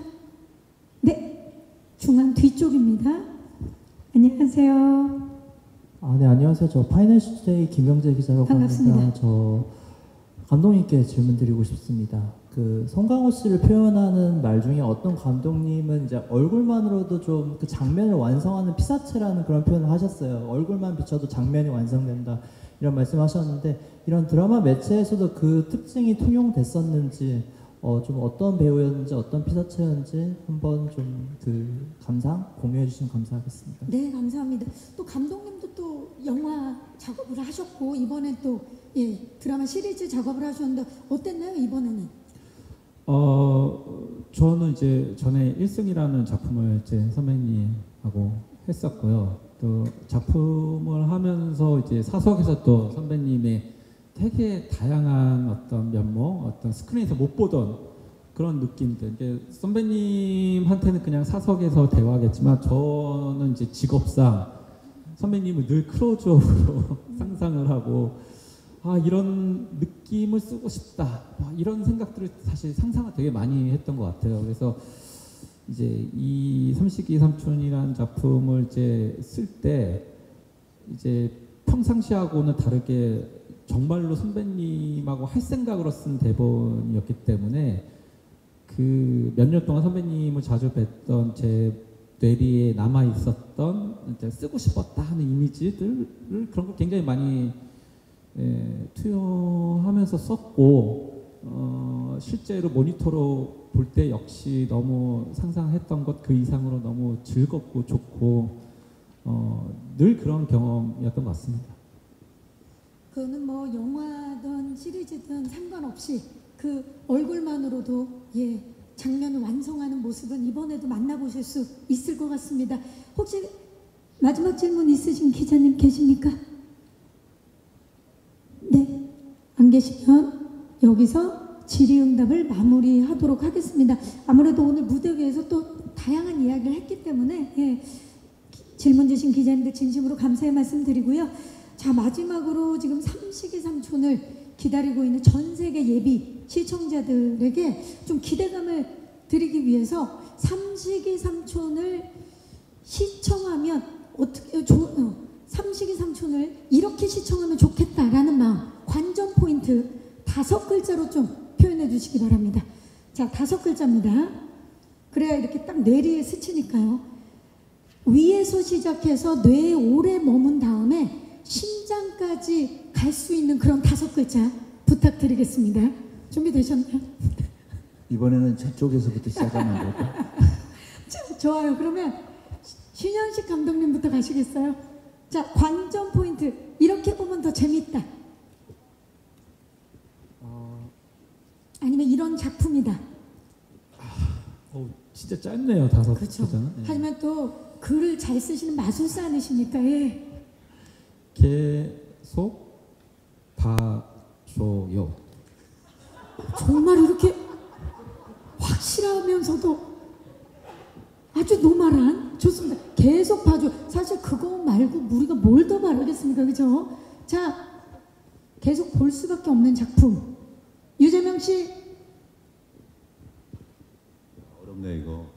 네, 중앙 뒤쪽입니다. 안녕하세요. 네, 안녕하세요. 저 파이낸셜투데이 김영재 기자라고 반갑습니다. 합니다. 저 감독님께 질문드리고 싶습니다. 그 송강호 씨를 표현하는 말 중에 어떤 감독님은 이제 얼굴만으로도 좀 그 장면을 완성하는 피사체라는 그런 표현을 하셨어요. 얼굴만 비춰도 장면이 완성된다 이런 말씀하셨는데 이런 드라마 매체에서도 그 특징이 통용됐었는지 좀 어떤 배우였는지 어떤 피사체였는지 한번 좀 그 감상 공유해 주시면 감사하겠습니다. 네, 감사합니다. 또 감독님도 또 영화 작업을 하셨고 이번에 또 드라마 시리즈 작업을 하셨는데 어땠나요 이번에는? 저는 이제 전에 1승이라는 작품을 제 선배님하고 했었고요. 또 작품을 하면서 이제 사석에서 또 선배님의 되게 다양한 어떤 면모, 어떤 스크린에서 못 보던 그런 느낌들. 이제 선배님한테는 그냥 사석에서 대화하겠지만 저는 이제 직업상 선배님을 늘 클로즈업으로 상상을 하고 이런 느낌을 쓰고 싶다. 이런 생각들을 사실 상상을 되게 많이 했던 것 같아요. 그래서 이제 이 삼식이 삼촌이라는 작품을 이제 쓸 때 이제 평상시하고는 다르게 정말로 선배님하고 할 생각으로 쓴 대본이었기 때문에 그 몇 년 동안 선배님을 자주 뵀던 제 뇌리에 남아 있었던 이제 쓰고 싶었다 하는 이미지들을 그런 걸 굉장히 많이 투영하면서 썼고 실제로 모니터로 볼 때 역시 너무 상상했던 것 그 이상으로 너무 즐겁고 좋고 늘 그런 경험이었던 것 같습니다. 그거는 뭐 영화든 시리즈든 상관없이 그 얼굴만으로도 장면을 완성하는 모습은 이번에도 만나보실 수 있을 것 같습니다. 혹시 마지막 질문 있으신 기자님 계십니까? 네, 안 계시면 여기서 질의응답을 마무리하도록 하겠습니다. 아무래도 오늘 무대 위에서 또 다양한 이야기를 했기 때문에 예, 질문 주신 기자님들 진심으로 감사의 말씀 드리고요. 자, 마지막으로 지금 삼식이 삼촌을 기다리고 있는 전 세계 예비 시청자들에게 좀 기대감을 드리기 위해서 삼식이 삼촌을 시청하면 삼식이 삼촌을 이렇게 시청하면 좋겠다라는 마음, 관전 포인트 5글자로 좀 표현해 주시기 바랍니다. 자, 5글자입니다. 그래야 이렇게 딱 뇌리에 스치니까요. 위에서 시작해서 뇌에 오래 머문 다음에 심장까지 갈 수 있는 그런 5글자 부탁드리겠습니다. 준비되셨나요? 이번에는 저쪽에서부터 시작하면 될까? 좋아요. 그러면 신현식 감독님부터 가시겠어요? 자, 관전 포인트. 이렇게 보면 더 재밌다. 아니면 이런 작품이다. 진짜 짧네요. 5글자는. 그렇죠. 하지만 또 글을 잘 쓰시는 마술사 아니십니까? 예. 계속 봐줘요. 정말 이렇게 확실하면서도 아주 노멀한 좋습니다. 계속 봐줘. 사실 그거 말고 우리가 뭘 더 말하겠습니까? 그죠? 자, 계속 볼 수밖에 없는 작품. 유재명 씨. 어렵네 이거.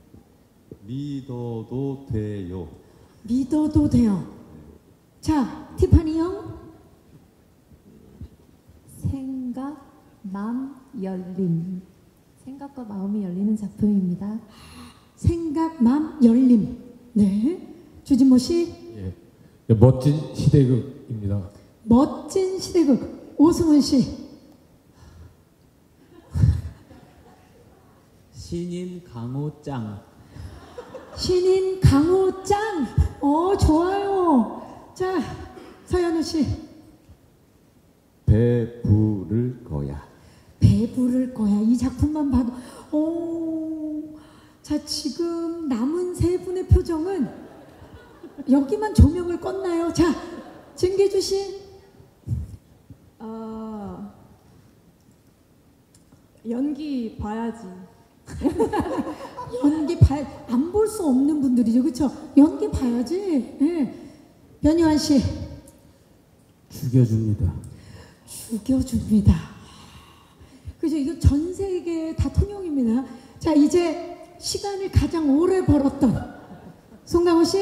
믿어도 돼요. 믿어도 돼요. 자, 티파니 형. 생각, 마음 열림. 생각과 마음이 열리는 작품입니다. 생각, 마음, 열림. 네. 주진모 씨. 예. 멋진 시대극입니다. 멋진 시대극. 오승훈 씨. 신인 강호짱. 신인 강호짱. 좋아요. 자, 서현우 씨. 배 부를 거야. 배 부를 거야. 이 작품만 봐도 자, 지금 남은 3분의 표정은 여기만 조명을 껐나요? 자, 진계주 씨. 연기 봐야지. 연기 안 볼 수 없는 분들이죠. 그렇죠? 연기 봐야지. 예. 변희환 씨. 죽여줍니다. 죽여줍니다. 그죠? 이거 전 세계 다 통용입니다. 자, 이제 시간을 가장 오래 벌었던 송강호 씨.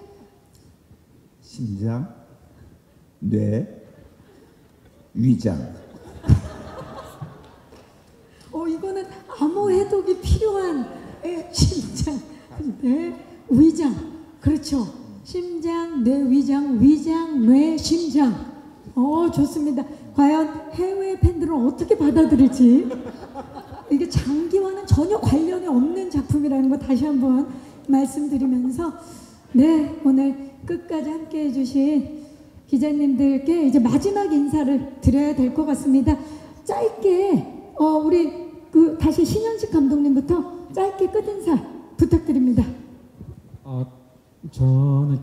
심장, 뇌, 위장. 이거는 암호 해독이 필요한 심장, 뇌, 위장. 그렇죠. 심장, 뇌, 위장, 위장, 뇌, 심장. 좋습니다. 과연 해외 팬들은 어떻게 받아들일지. 이게 장기와는 전혀 관련이 없는 작품이라는 거 다시 한번 말씀드리면서 네, 오늘 끝까지 함께 해주신 기자님들께 이제 마지막 인사를 드려야 될 것 같습니다. 짧게 우리 다시 신현식 감독님부터 짧게 끝인사 부탁드립니다. 저는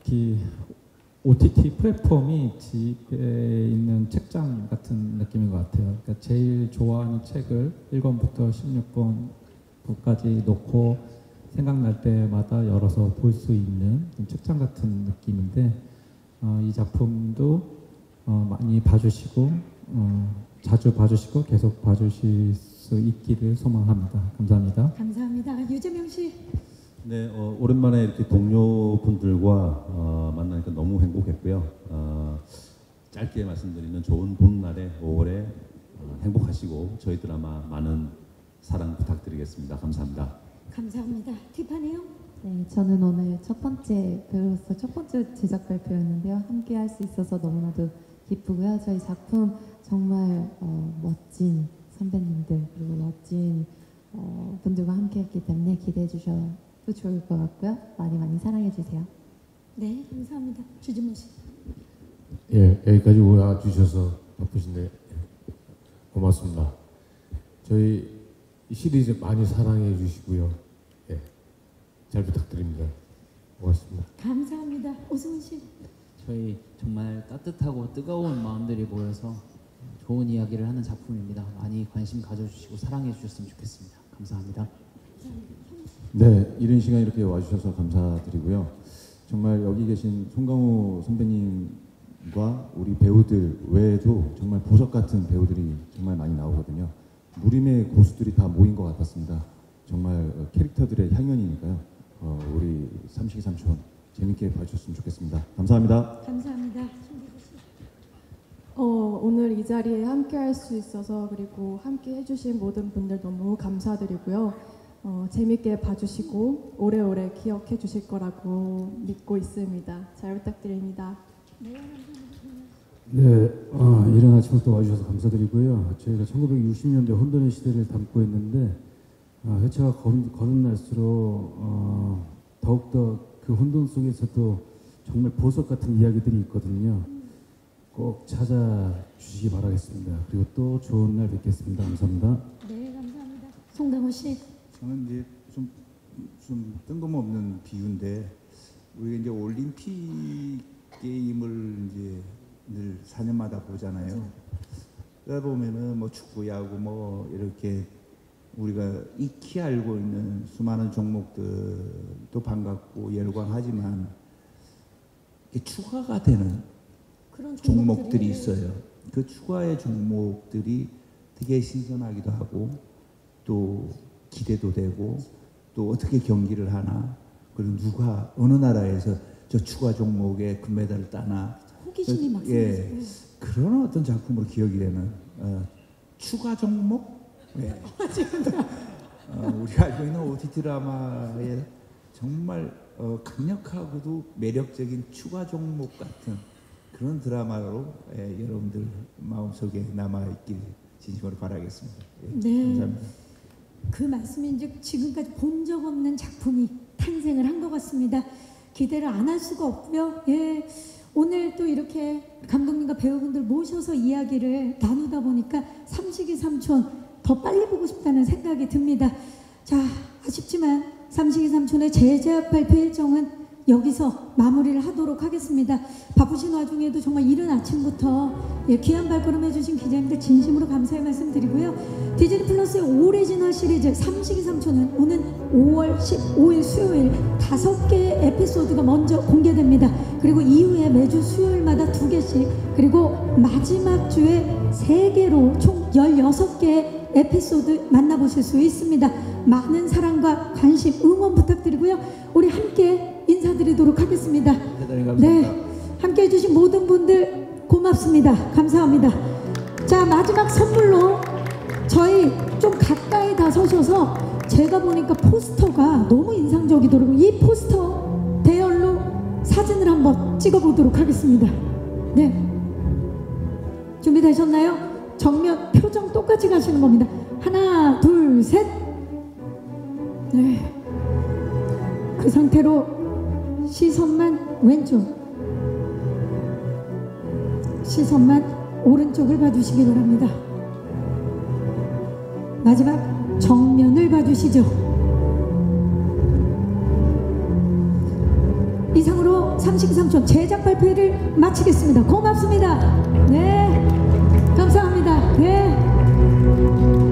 OTT 플랫폼이 집에 있는 책장 같은 느낌인 것 같아요. 그러니까 제일 좋아하는 책을 1권부터 16권까지 놓고 생각날 때마다 열어서 볼 수 있는 책장 같은 느낌인데 이 작품도 많이 봐주시고 자주 봐주시고 계속 봐주실 수 있기를 소망합니다. 감사합니다. 감사합니다. 유재명 씨. 네, 오랜만에 이렇게 동료분들과 만나니까 너무 행복했고요. 짧게 말씀드리면 좋은 봄날에 5월에 행복하시고 저희 드라마 많은 사랑 부탁드리겠습니다. 감사합니다. 감사합니다. 티파니요? 네, 저는 오늘 첫 번째 배우로서 첫 번째 제작 발표였는데요. 함께 할 수 있어서 너무나도 기쁘고요. 저희 작품 정말 멋진 선배님들 그리고 멋진 분들과 함께 했기 때문에 기대해 주셔도 좋을 것 같고요. 많이 많이 사랑해 주세요. 네, 감사합니다. 주진모 씨. 예, 여기까지 와주셔서 바쁘신데 고맙습니다. 저희 이 시리즈 많이 사랑해 주시고요. 예, 잘 부탁드립니다. 고맙습니다. 감사합니다. 오승훈 씨. 저희 정말 따뜻하고 뜨거운 마음들이 모여서 좋은 이야기를 하는 작품입니다. 많이 관심 가져주시고 사랑해 주셨으면 좋겠습니다. 감사합니다. 네, 이른 시간 이렇게 와주셔서 감사드리고요. 정말 여기 계신 송강호 선배님과 우리 배우들 외에도 정말 보석 같은 배우들이 정말 많이 나오거든요. 무림의 고수들이 다 모인 것 같았습니다. 정말 캐릭터들의 향연이니까요. 우리 삼식이 삼촌 재밌게 봐주셨으면 좋겠습니다. 감사합니다. 감사합니다. 오늘 이 자리에 함께 할 수 있어서 그리고 함께 해주신 모든 분들 너무 감사드리고요. 재밌게 봐주시고 오래오래 기억해 주실 거라고 믿고 있습니다. 잘 부탁드립니다. 네, 이른 아침부터 와주셔서 감사드리고요. 저희가 1960년대 혼돈의 시대를 담고 있는데 회차가 거듭날수록 더욱더 그 혼돈 속에서도 정말 보석 같은 이야기들이 있거든요. 꼭 찾아주시기 바라겠습니다. 그리고 또 좋은 날 뵙겠습니다. 감사합니다. 네, 감사합니다. 송강호 씨. 저는 이제 좀 뜬금없는 비유인데 우리가 이제 올림픽 게임을 이제 늘 4년마다 보잖아요. 그러다 보면은 뭐 축구, 야구 뭐 이렇게 우리가 익히 알고 있는 수많은 종목들도 반갑고 열광하지만 이게 추가가 되는 그런 종목들이 있어요. 그 추가의 종목들이 되게 신선하기도 하고 또 기대도 되고 또 어떻게 경기를 하나 그리고 누가 어느 나라에서 저 추가 종목에 금메달을 따나 호기심이 막 예, 그런 어떤 작품으로 기억이 되는 추가 종목? 예. 우리가 알고 있는 OTT 드라마에 정말 강력하고도 매력적인 추가 종목 같은 그런 드라마로 여러분들 마음속에 남아있길 진심으로 바라겠습니다. 예, 네. 감사합니다. 그 말씀이 이제 지금까지 본 적 없는 작품이 탄생을 한 것 같습니다. 기대를 안 할 수가 없고요. 예, 오늘 또 이렇게 감독님과 배우분들 모셔서 이야기를 나누다 보니까 삼식이 삼촌 더 빨리 보고 싶다는 생각이 듭니다. 자, 아쉽지만 삼식이 삼촌의 재제작 발표 일정은 여기서 마무리를 하도록 하겠습니다. 바쁘신 와중에도 정말 이른 아침부터 귀한 발걸음 해주신 기자님들 진심으로 감사의 말씀드리고요. 디즈니 플러스의 오리지널 시리즈 삼식이 삼촌은 오는 5월 15일 수요일 5개의 에피소드가 먼저 공개됩니다. 그리고 이후에 매주 수요일마다 2개씩 그리고 마지막 주에 3개로 총 16개의 에피소드 만나보실 수 있습니다. 많은 사랑과 관심, 응원 부탁드리고요. 우리 함께 인사드리도록 하겠습니다. 네, 함께 해주신 모든 분들 고맙습니다. 감사합니다. 자, 마지막 선물로 저희 좀 가까이 다 서셔서 제가 보니까 포스터가 너무 인상적이더라고요. 이 포스터 대열로 사진을 한번 찍어보도록 하겠습니다. 네, 준비되셨나요? 정면 표정 똑같이 가시는 겁니다. 하나, 둘, 셋. 네, 그 상태로 시선만 왼쪽, 시선만 오른쪽을 봐주시기 바랍니다. 마지막 정면을 봐주시죠. 이상으로 삼식이 삼촌 제작 발표를 마치겠습니다. 고맙습니다. 네, 감사합니다. 네.